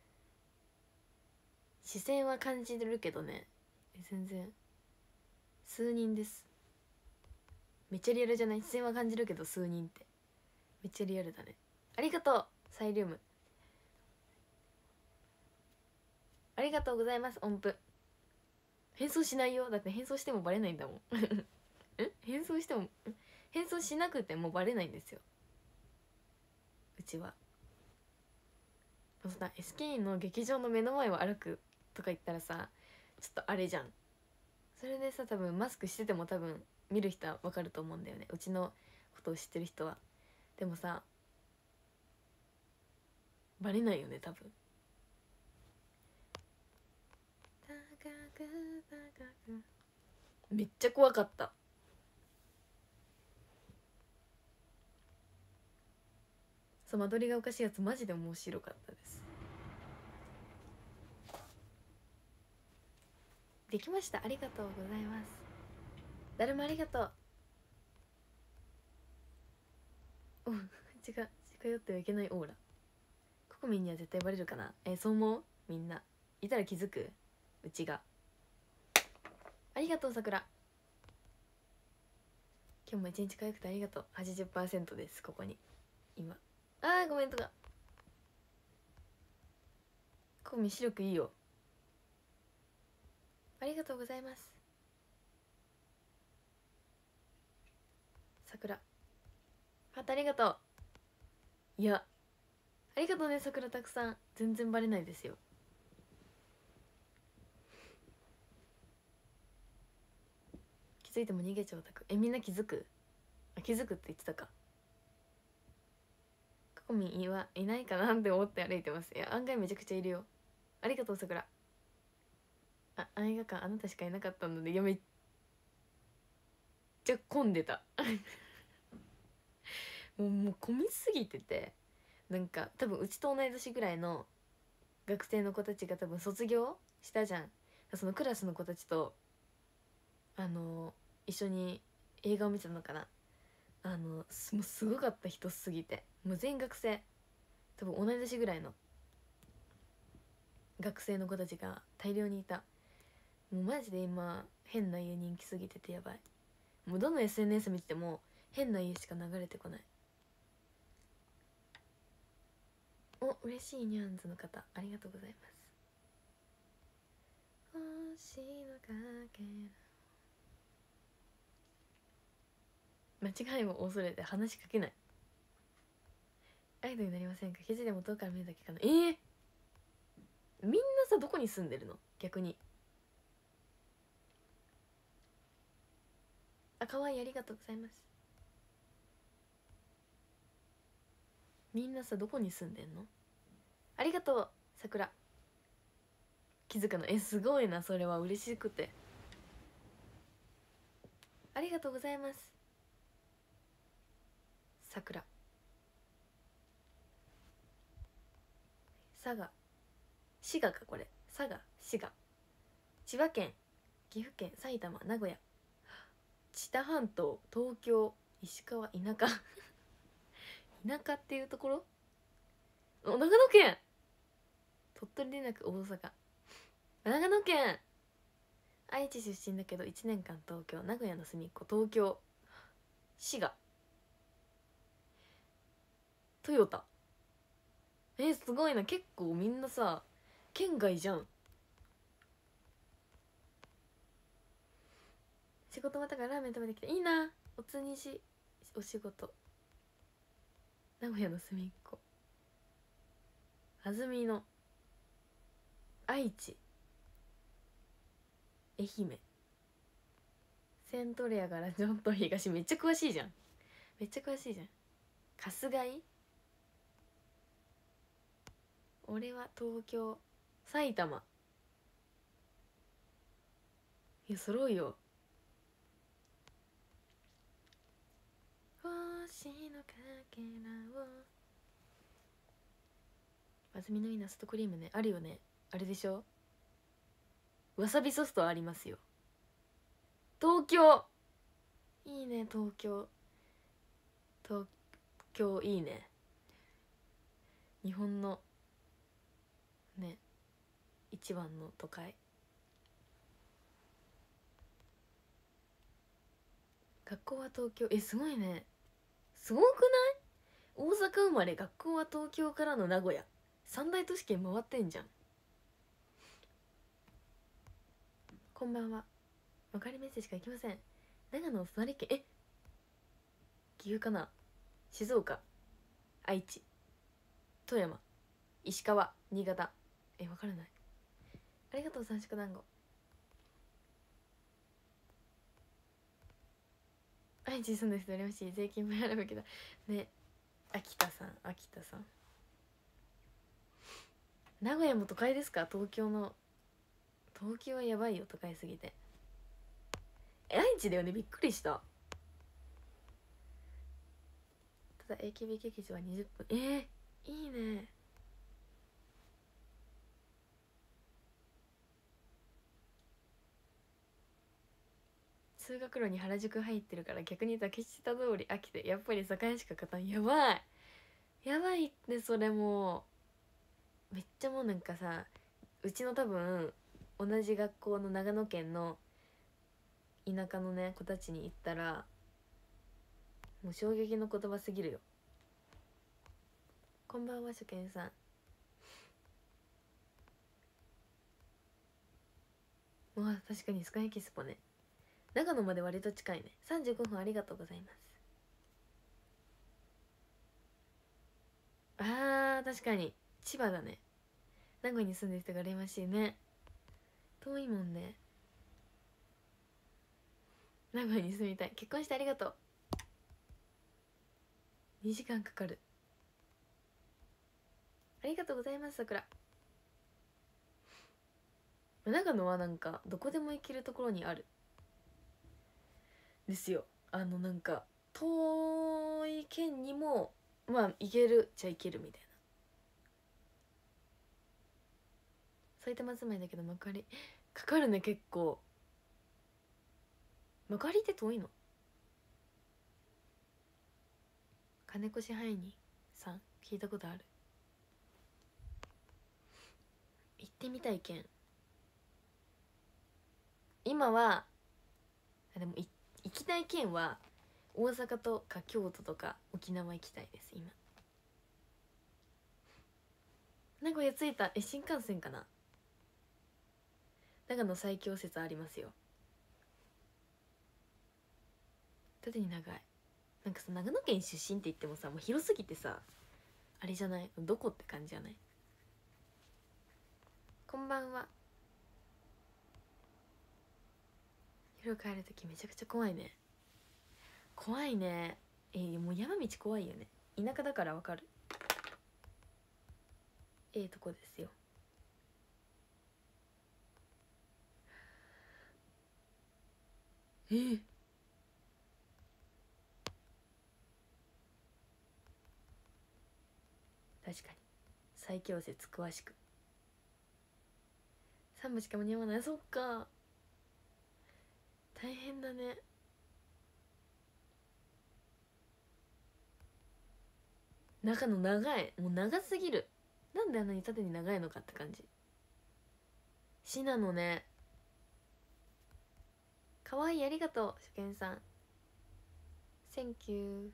視線は感じるけどね全然数人です。めっちゃリアルじゃない？視線は感じるけど数人ってめっちゃリアルだね。ありがとうサイリウム。ありがとうございます音符。変装しないよ。だって変装してもバレないんだもんえ変装しても変装しなくてもバレないんですようちは。そんな エスケー の劇場の目の前を歩くとか言ったらさちょっとあれじゃん。それでさ多分マスクしてても多分見る人は分かると思うんだよねうちのことを知ってる人は。でもさバレないよね多分。めっちゃ怖かった。そう間取りがおかしいやつマジで面白かったです。できました。ありがとうございます。誰もありがとう。お近近寄ってはいけないオーラ。ココミンには絶対バレるかな。えー、そう思う？みんないたら気づく？うちが。ありがとうさくら。今日も一日かゆくてありがとう。 はちじゅっパーセント ですここに今。あーコメントがココミン視力いいよ。ありがとうございます。さくらハートありがとう。いやありがとうねさくらたくさん。全然バレないですよ。気づいても逃げちゃうオタク。えみんな気づく？あ気づくって言ってたか。ココミンはいないかなって思って歩いてます。いや案外めちゃくちゃいるよ。ありがとうさくら。あ映画館あなたしかいなかったのでいやめっちゃ混んでたもうもう混みすぎててなんか多分うちと同い年ぐらいの学生の子たちが多分卒業したじゃん。そのクラスの子たちとあの一緒に映画を見てたのかな。あのもうすごかった人すぎてもう全員学生多分同い年ぐらいの学生の子たちが大量にいた。もうマジで今変な家人気すぎててやばい。もうどの エスエヌエス 見てても変な家しか流れてこない。お嬉しいニュアンズの方ありがとうございます。星のかけら間違いを恐れて話しかけない。アイドルになりませんか？記事でも遠くから見るだけかな。えー、みんなさどこに住んでるの？逆に。あ可愛いありがとうございます。みんなさどこに住んでんの？ありがとうさくら。気づくのえすごいなそれは嬉しくて。ありがとうございますさくら。佐賀滋賀かこれ。佐賀滋賀千葉県岐阜県埼玉名古屋知多半島東京石川田舎田舎っていうところお長野県鳥取でなく大阪長野県。愛知出身だけどいちねんかん東京。名古屋の隅っこ東京。滋賀。トヨタ。えー、すごいな。結構みんなさ県外じゃん。仕事終わったからラーメン食べてきていいな。おつにしお仕事。名古屋の隅っこ。安曇野。愛知。愛媛。セントレアからちょっと東。めっちゃ詳しいじゃん。めっちゃ詳しいじゃん。春日井。俺は東京。埼玉。いや揃うよ。星のかけらを。安曇野いいな。ソフトクリームねあるよね。あれでしょ。わさびソフトありますよ。東京いいね。東京東京いいね。日本のね一番の都会。学校は東京。えすごいね。すごくない？大阪生まれ、学校は東京からの名古屋。三大都市圏回ってんじゃん。こんばんは。わかりメッセージしか行きません。長野、隣県。え岐阜かな。静岡、愛知、富山、石川、新潟。えわからない。ありがとう三色団子。愛知住んでる人羨ましい。税金もやるべきだね。秋田さん秋田さん。名古屋も都会ですか。東京の東京はやばいよ都会すぎて。え愛知だよね。びっくりした。ただ エーケービー 劇場はにじゅっぷん。えー、いいね。通学路に原宿入ってるから逆に竹下通り飽きてやっぱり栄しか勝たん。やばいやばいって。それもうめっちゃもうなんかさ、うちの多分同じ学校の長野県の田舎のね子たちに言ったらもう衝撃の言葉すぎるよ。こんばんは初見さん。わあ確かにスカイキスポね。長野まで割と近いね。さんじゅうごふんありがとうございます。あー確かに千葉だね。名古屋に住んでる人が羨ましいね。遠いもんね。名古屋に住みたい。結婚してありがとう。にじかんかかる。ありがとうございます。さくら。長野はなんかどこでも行けるところにあるですよ。あのなんか遠い県にもまあ行けるじゃ行けるみたいな。埼玉住まいだけど幕張かかるね。結構幕張って遠いの。金子支配人さん聞いたことある。行ってみたい県。今はでもい行きたい県は大阪とか京都とか沖縄行きたいです今。名古屋着いた。え新幹線かな。長野最強説ありますよ。縦に長い。なんかさ長野県出身って言ってもさもう広すぎてさあれじゃない。どこって感じじゃない。こんばんは。夜帰るときめちゃくちゃ怖いね。怖いね。えー、もう山道怖いよね。田舎だからわかる。ええとこですよ。えー、確かに最強説詳しく。さん部しか間に合わない。そっか大変だね。長野長い。もう長すぎる。なんであんなに縦に長いのかって感じ。 シナノね、かわいい、ありがとう初見さん、センキュー。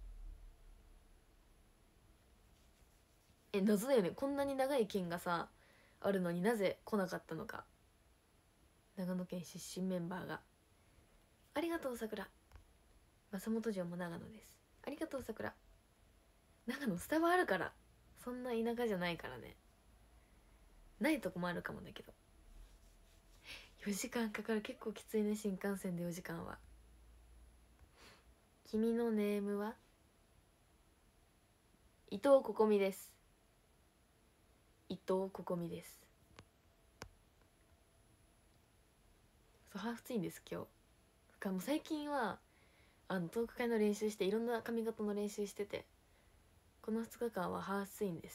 え、謎だよね、こんなに長い県がさあるのになぜ来なかったのか。長野県出身メンバーが。ありがとうさくら。松本城も長野です。ありがとうさくら。長野スタバあるから、そんな田舎じゃないからね。ないとこもあるかもだけど。よじかんかかる、結構きついね、新幹線でよじかんは。君のネームは伊藤ここみです。伊藤ここみです。そう、ハーフツインです今日。だからもう最近はあのトーク会の練習して、いろんな髪型の練習してて、このふつかかんはハーフツインです。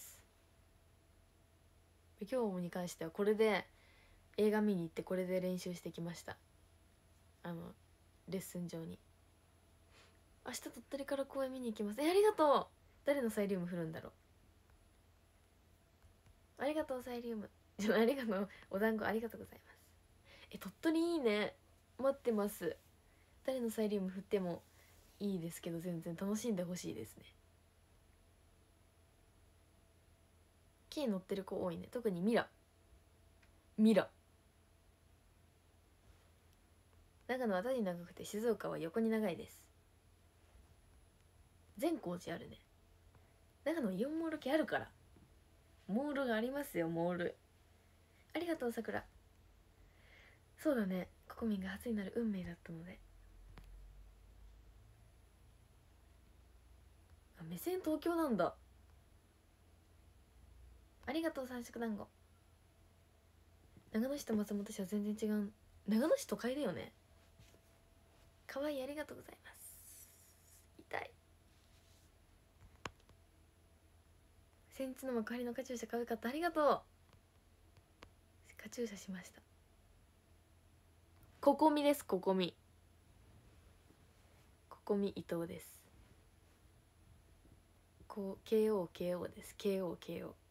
今日に関してはこれで映画見に行って、これで練習してきました。あのレッスン場に。明日鳥取から公演見に行きます。え、ありがとう。誰のサイリウム振るんだろう。ありがとうサイリウム。ありがとうお団子、ありがとうございます。え、鳥取いいね、待ってます。誰のサイリウム振ってもいいですけど、全然楽しんでほしいですね。 K 乗ってる子多いね、特にミラミラ。長野は縦に長くて静岡は横に長いです。善光寺あるね。長野イオンモール系あるから、モールがありますよ、モール。ありがとうさくら。そうだね、ココミンが初になる運命だったので。あ、目線東京なんだ。ありがとう三色団子。長野市と松本市は全然違う。長野市都会だよね。かわいい、ありがとうございます。痛い。先日の幕張のカチューシャ可愛かった、ありがとう。カチューシャしました。ここみです、ここみ。ここみ伊藤です。こう ケーオーケーオー です。 ケーオーケーオー。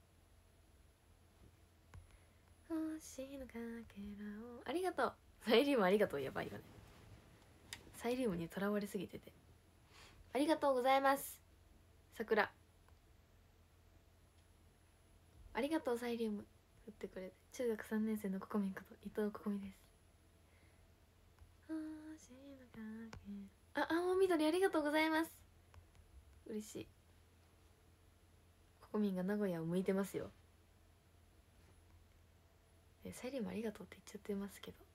星のかけらを、ありがとう。サイリウムありがとう、やばいよね、サイリウムにとらわれすぎてて。ありがとうございます桜。ありがとうサイリウム振ってくれて。中学さんねん生のココミンこと伊藤ココミです。あ、青緑ありがとうございます。嬉しい。ココミンが名古屋を向いてますよ。え、サイリウムありがとうって言っちゃってますけど。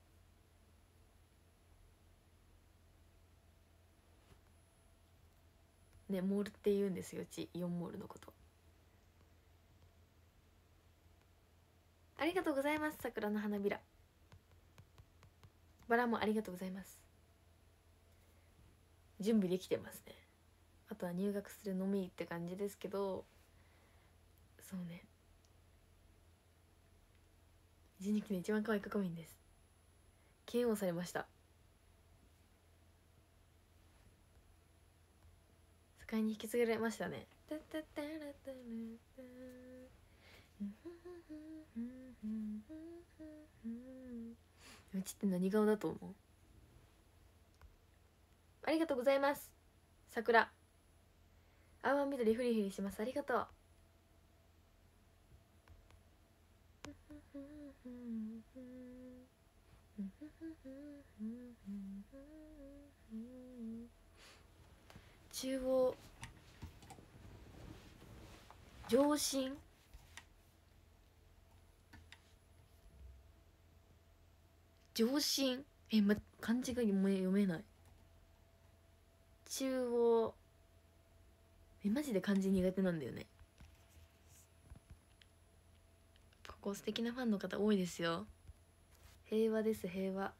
ね、モールって言うんですよ、うちイオンモールのこと。ありがとうございます桜の花びら。バラもありがとうございます。準備できてますね。あとは入学するのみって感じですけど、そうね、人力で一番可愛いココミンです。ケーオー されました。境に引き継がれましたね。うちって何顔だと思う？ありがとうございます桜。青緑フリフリします、ありがとう。中央上心上心、え、ま、漢字が読め読めない。中央、え、マジで漢字苦手なんだよね。ここ素敵なファンの方多いですよ。平和です、平和。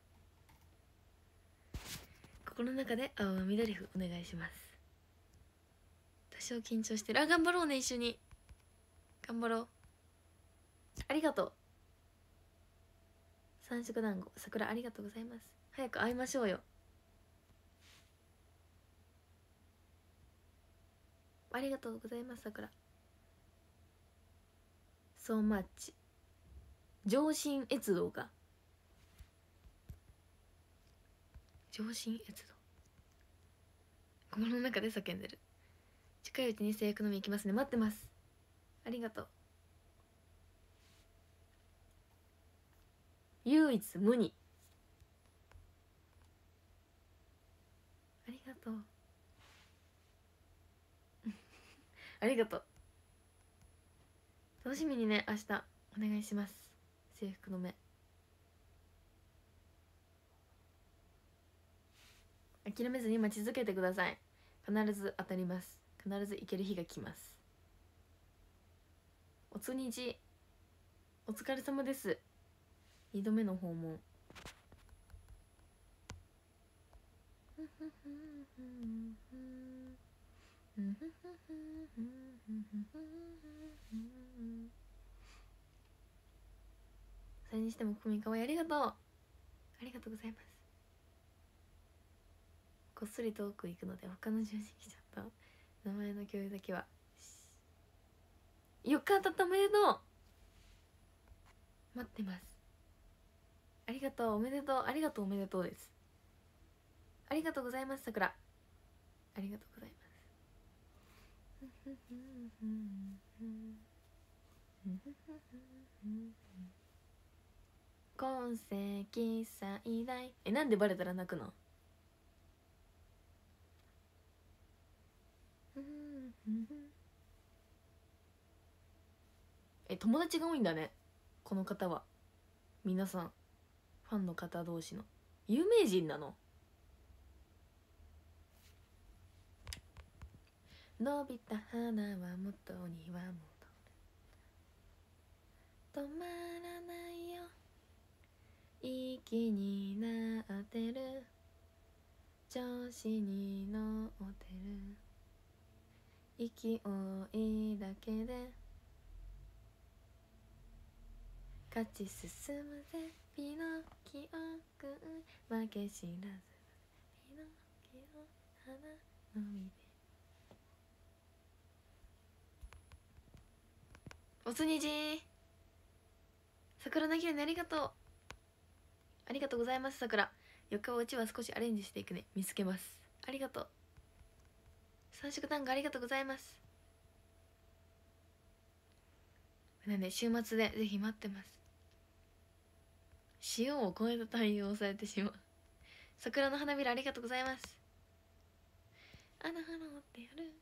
心の中で青は緑歩お願いします。多少緊張してる。あ、頑張ろうね、一緒に頑張ろう。ありがとう三色団子桜、ありがとうございます。早く会いましょうよ。ありがとうございます桜。So much 上信越道か。上信越道、心の中で叫んでる。近いうちに制服飲み行きますね。待ってます。ありがとう。唯一無二、ありがとうありがとう。楽しみにね、明日お願いします。制服の目、諦めずに待ち続けてください。必ず当たります。必ず行ける日が来ます。おつにじお疲れ様です。にどめの訪問それにしてもコミかわいい。ありがとう、ありがとうございます。こっそり遠く行くので他の住人来ちゃった。名前の共有だけは。よかった、おめでとう。待ってます。ありがとう、おめでとう、ありがとう、おめでとうです。ありがとうございます、さくら。ありがとうございます。今世最大。え、なんでバレたら泣くの？え、友達が多いんだね、この方は。皆さんファンの方同士の有名人なの？伸びた花は元には戻る、止まらないよ息になってる、調子に乗ってる、勢いだけで勝ち進むぜピノキオくん、負け知らずピノキオ花のみで。おつにじ桜の木にありがとう。ありがとうございます。桜よっかはうちは少しアレンジしていくね。見つけます。ありがとう。三色団子ありがとうございます。なんで週末でぜひ待ってます。塩を超えた対応をされてしまう。桜の花びらありがとうございます。あの花をってやる。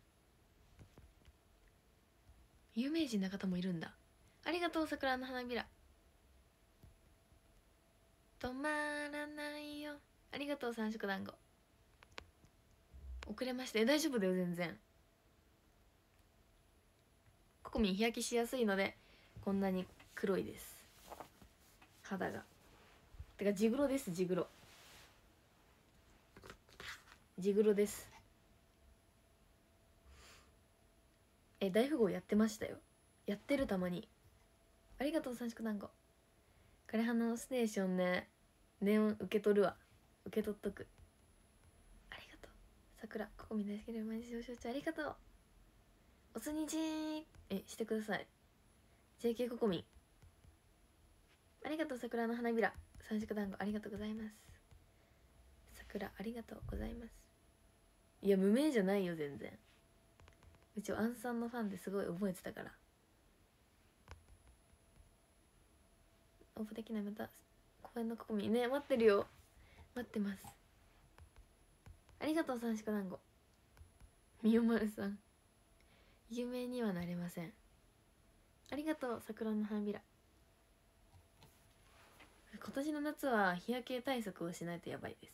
有名人な方もいるんだ。ありがとう、桜の花びら。止まらないよ。ありがとう、三色団子。遅れました。え、大丈夫だよ、全然。ココミン日焼けしやすいのでこんなに黒いです、肌が。てか地黒です、地黒地黒です。え、大富豪やってましたよ。やってる、たまに。ありがとう、三色団子。枯葉のステーションね、ネオン受け取るわ。受け取っとく。ありがとう。桜、ここみんな好きで毎日表彰中ありがとう。おつにじーえ、してください。ジェーケー ココミンありがとう。桜の花びら三色団子ありがとうございます。桜ありがとうございます。いや無名じゃないよ、全然。うちはアンさんのファンですごい覚えてたから。応募できない、また公演のココミンね、待ってるよ。待ってます。ありがとう、三色団子。みよまるさん有名にはなれません。ありがとう、桜の花びら。今年の夏は日焼け対策をしないとやばいです。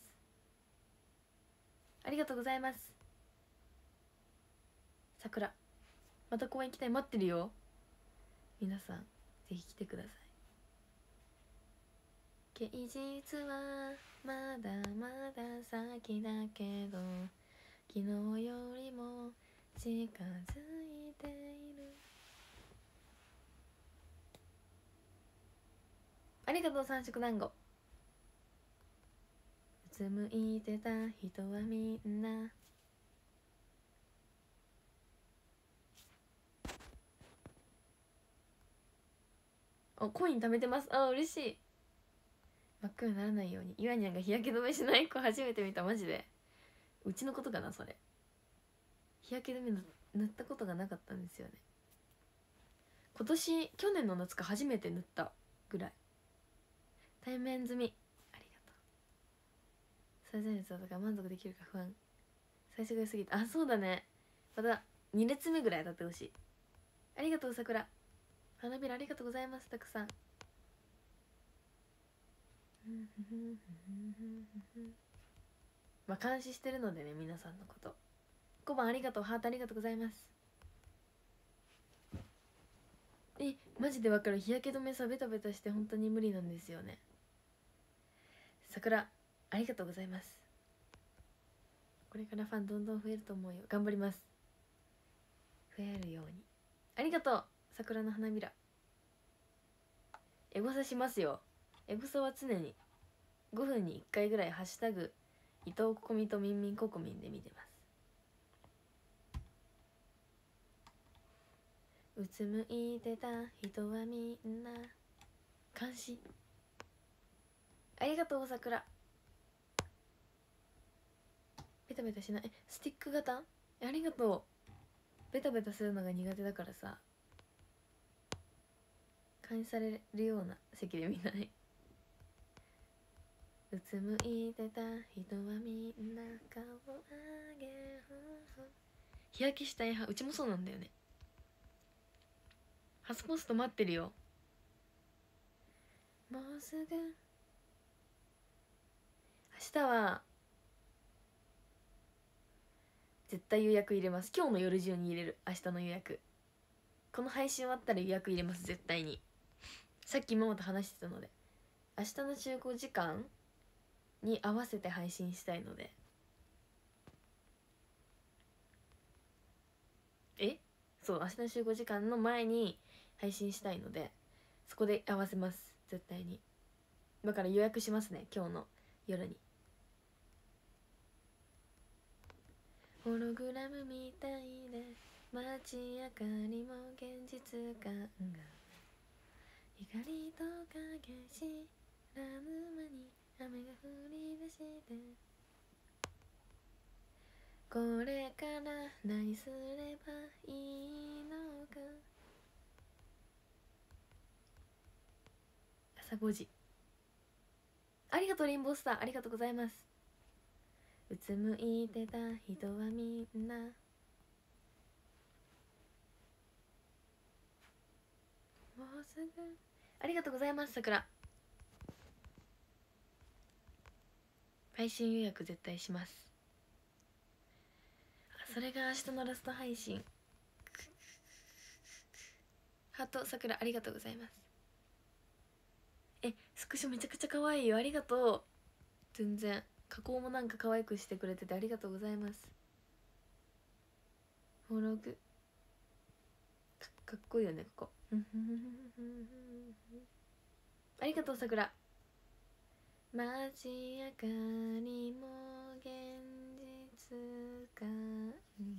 ありがとうございます。桜また公園行きたい、待ってるよ。皆さんぜひ来てください。芸術はまだまだ先だけど昨日よりも近づいている。ありがとう、三色団子。うつむいてた人はみんなあ、コイン貯めてます。あ、嬉しい。真っ黒にならないように。ゆあにゃんが日焼け止めしない子初めて見た。マジでうちのことかなそれ。日焼け止め塗ったことがなかったんですよね。今年去年の夏か初めて塗ったぐらい。対面済み、ありがとう。最前列だとか満足できるか不安。最初が良すぎた。あ、そうだね。またに列目ぐらい当たってほしい。ありがとう桜。花びらありがとうございます。たくさん。まあ監視してるのでね、皆さんのこと。ごばんありがとう。ハートありがとうございます。え、マジでわかる。日焼け止めさベタベタして本当に無理なんですよね。桜ありがとうございます。これからファンどんどん増えると思うよ。頑張ります。増えるように。ありがとう桜の花びら。エゴサしますよ。エゴサは常にごふんにいっかいぐらいハッシュタグ伊藤ここみとみんみんここみんで見てます。うつむいてた人はみんな監視。ありがとう桜。ベタベタしない。え、スティック型。ありがとう。ベタベタするのが苦手だからさ、監視されるような席で見ない。うつむいてた人はみんな顔を上げる。日焼けしたい派。うちもそうなんだよね。初ポスト待ってるよ。もうすぐ。明日は絶対予約入れます。今日の夜中に入れる。明日の予約。この配信終わったら予約入れます。絶対に。さっきママと話してたので、明日の集合時間に合わせて配信したいので。えそう、明日の集合時間の前に配信したいので、そこで合わせます。絶対に。だから予約しますね、今日の夜に。ホログラムみたいで街明かりも現実感が光と影知らぬ間に雨が降り出して、これから何すればいいのか。朝ごじ。ありがとうリンボースター。ありがとうございます。うつむいてた人はみんなもうすぐ。ありがとうございますさくら。配信予約絶対します。それが明日のラスト配信。ハートさくらありがとうございます。え、スクショめちゃくちゃ可愛いよ。ありがとう。全然加工もなんか可愛くしてくれててありがとうございます。フォログ か, かっこいいよねここ。ありがとうさくら。街明かりも現実感が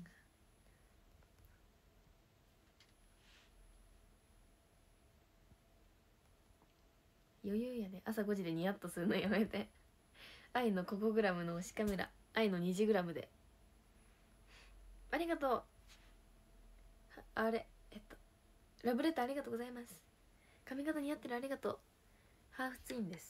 余裕やで。朝ごじでニヤッとするのやめて。愛のココグラムの推しカメラ、愛のにじグラムで。ありがとう。あれえっとラブレターありがとうございます。髪型似合ってる。ありがとう。ハーフツインです。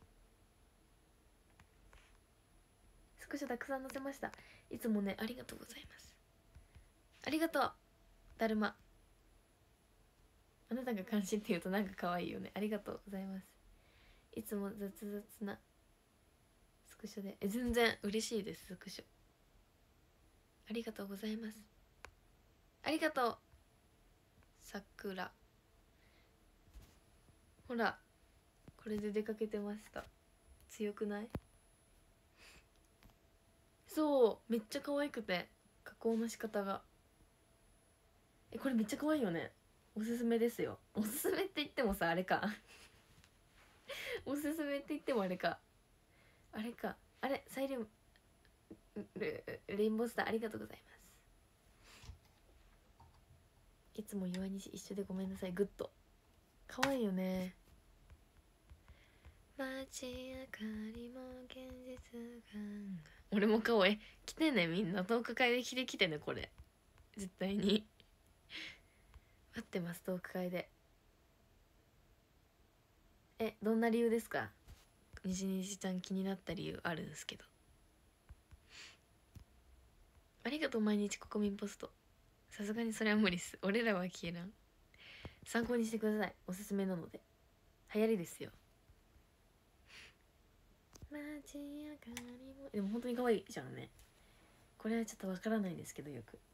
スクショたくさん載せました。いつもねありがとうございます。ありがとうだるま。あなたが関心って言うとなんか可愛いよね。ありがとうございます。いつも雑々なスクショで。え全然嬉しいです。スクショありがとうございます。ありがとうさくら。ほらこれで出かけてました。強くない？そうめっちゃ可愛くて、加工の仕方が。えこれめっちゃ可愛いよね。おすすめですよ。おすすめって言ってもさあれかおすすめって言ってもあれかあれかあれサイレンレインボースターありがとうございます。いつも弱にし一緒でごめんなさい。グッドかわいいよね。街明かりも現実感、俺も顔え来てね、みんなトーク会で来てきてね、これ絶対に待ってます。トーク会で。え、どんな理由ですか？にじにじちゃん気になった理由あるんですけど。ありがとう毎日ココミンポスト。さすがにそれは無理っす。俺らは消えらん。参考にしてください。おすすめなので。流行りですよ。街明かりも、でも本当に可愛いじゃんね。これはちょっとわからないんですけど、よく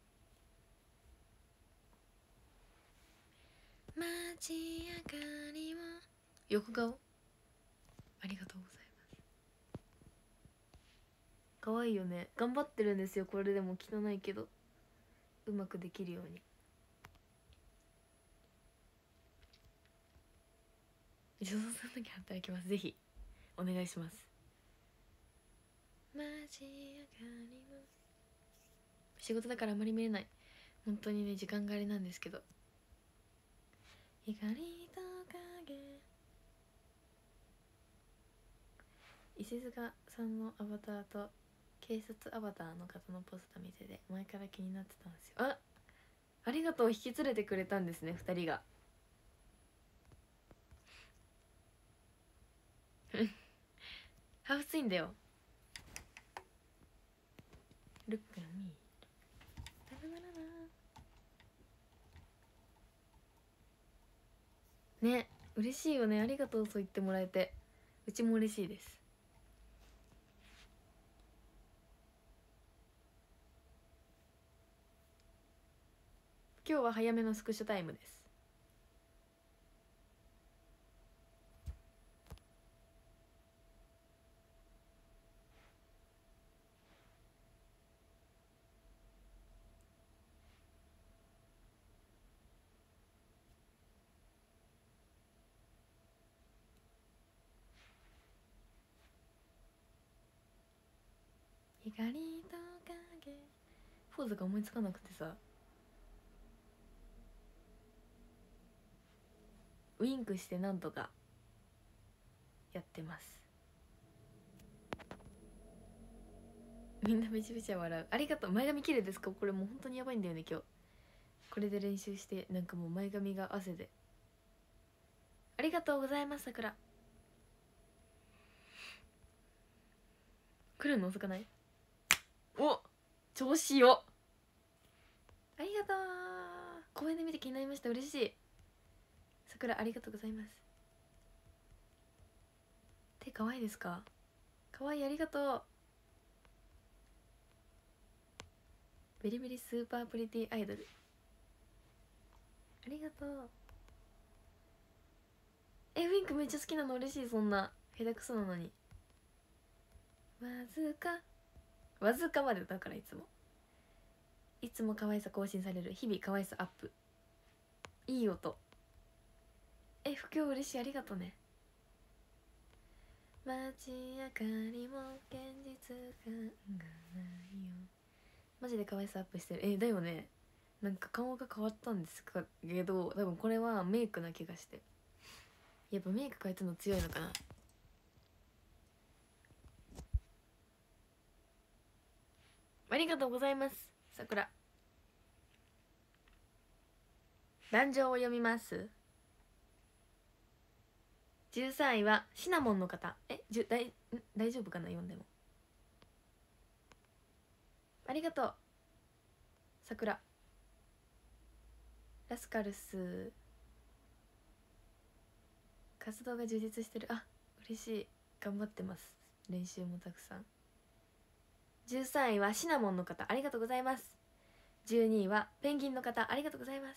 街明かりも、横顔ありがとうございます。可愛いよね。頑張ってるんですよ。これでも汚いけどうまくできるように。伊沢さんだけ働きます。ぜひお願いします。街明かりも、仕事だからあまり見れない。本当にね、時間があれなんですけど。光と影、石塚さんのアバターと警察アバターの方のポスター見てて前から気になってたんですよ。あ、ありがとう。引き連れてくれたんですね、ふたりがハーフツインだよ。ルックミーね、嬉しいよね。ありがとう、そう言ってもらえて。うちも嬉しいです。今日は早めのスクショタイムです。光と影、ポーズが思いつかなくてさ、ウインクしてなんとかやってます。みんなめちゃめちゃ笑う。ありがとう。前髪綺麗ですか？これもう本当にやばいんだよね今日。これで練習してなんかもう前髪が汗で。ありがとうございます。さくら来るの遅かない？お、調子よ。ありがとう。公園で見て気になりました。嬉しい。さくらありがとうございます。手可愛いですか？可愛い、ありがとう。ベリベリスーパープリティアイドル、ありがとう。え、ウィンクめっちゃ好きなの嬉しい。そんな下手くそなのに。わずかわずかまでだから、いつもいつも可愛さ更新される。日々可愛さアップ。いい音。え、不況嬉しい。ありがとうね。街明かりも現実感がないよ。マジで可愛さアップしてる。え、だよね。なんか顔が変わったんですかけど、多分これはメイクな気がして。やっぱメイク変えたの強いのかな。ありがとうございます。さくら。壇上を読みます。じゅうさんいはシナモンの方。え、じゅだい大丈夫かな、読んでも。ありがとうさくら。ラスカルス、活動が充実してる。あ、嬉しい。頑張ってます。練習もたくさん。じゅうさんいはシナモンの方、ありがとうございます。じゅうにいはペンギンの方、ありがとうございます。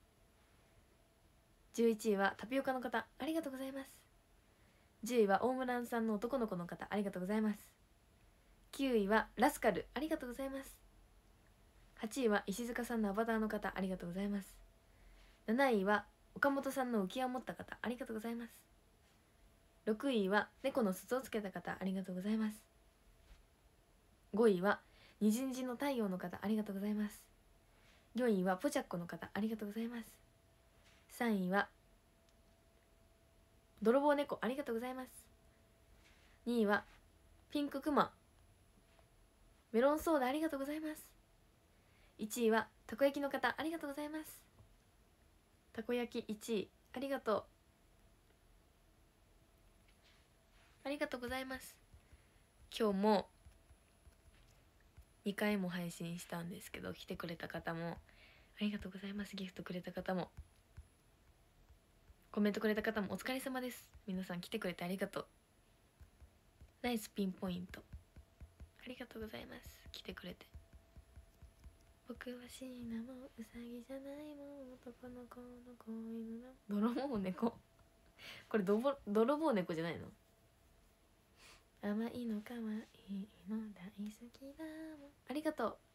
じゅういちいはタピオカの方、ありがとうございます。じゅういはオウムランさんの男の子の方、ありがとうございます。きゅういはラスカル、ありがとうございます。はちいは石塚さんのアバターの方、ありがとうございます。なないは岡本さんの浮き輪を持った方、ありがとうございます。ろくいは猫の鈴をつけた方、ありがとうございます。ごいはにじにじの太陽の方、ありがとうございます。よんいはポチャッコの方、ありがとうございます。さんいは泥棒猫ありがとうございます。にいはピンククマメロンソーダありがとうございます。いちいはたこ焼きの方ありがとうございます。たこ焼きいちいありがとう、ありがとうございます。今日もにかいも配信したんですけど、来てくれた方もありがとうございます。ギフトくれた方もコメントくれた方もお疲れ様です。皆さん来てくれてありがとう。ナイスピンポイントありがとうございます。来てくれて。僕はシーナもウサギじゃないもん、男の子の子犬だ泥棒猫これ泥棒泥棒猫じゃないの？甘いの可愛いの大好きだもんありがとう。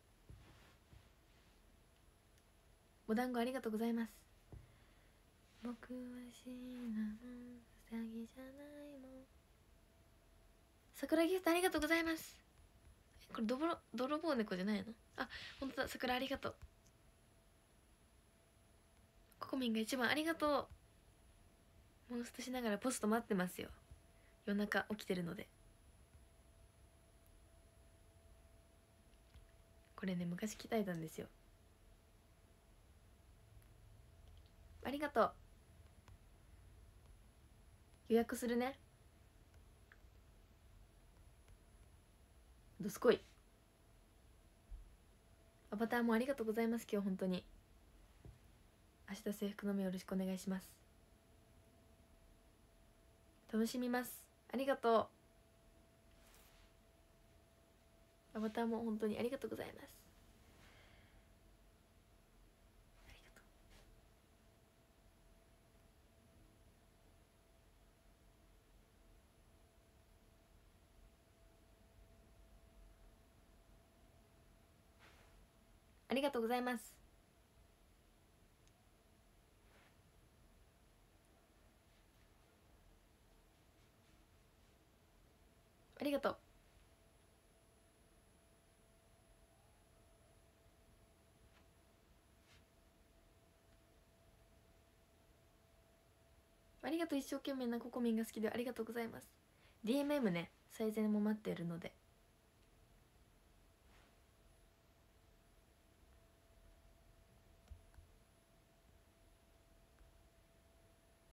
お団子ありがとうございます。僕はシーナもウサギじゃないもん。桜ギフトありがとうございます。これ泥泥棒猫じゃないの？あ、ほんとだ、桜ありがとう。ココミンが一番ありがとう。モンストしながらポスト待ってますよ。夜中起きてるので。これね、昔鍛えたんですよ。ありがとう。予約するね。どすこい。アバターもありがとうございます。今日本当に明日制服の目よろしくお願いします。楽しみます。ありがとう。アバターも本当にありがとうございます。ありがとう。ありがとうございます。ありがとう。ありがとう。一生懸命なココミンが好きでありがとうございます。 ディーエムエム ね、最善も待っているので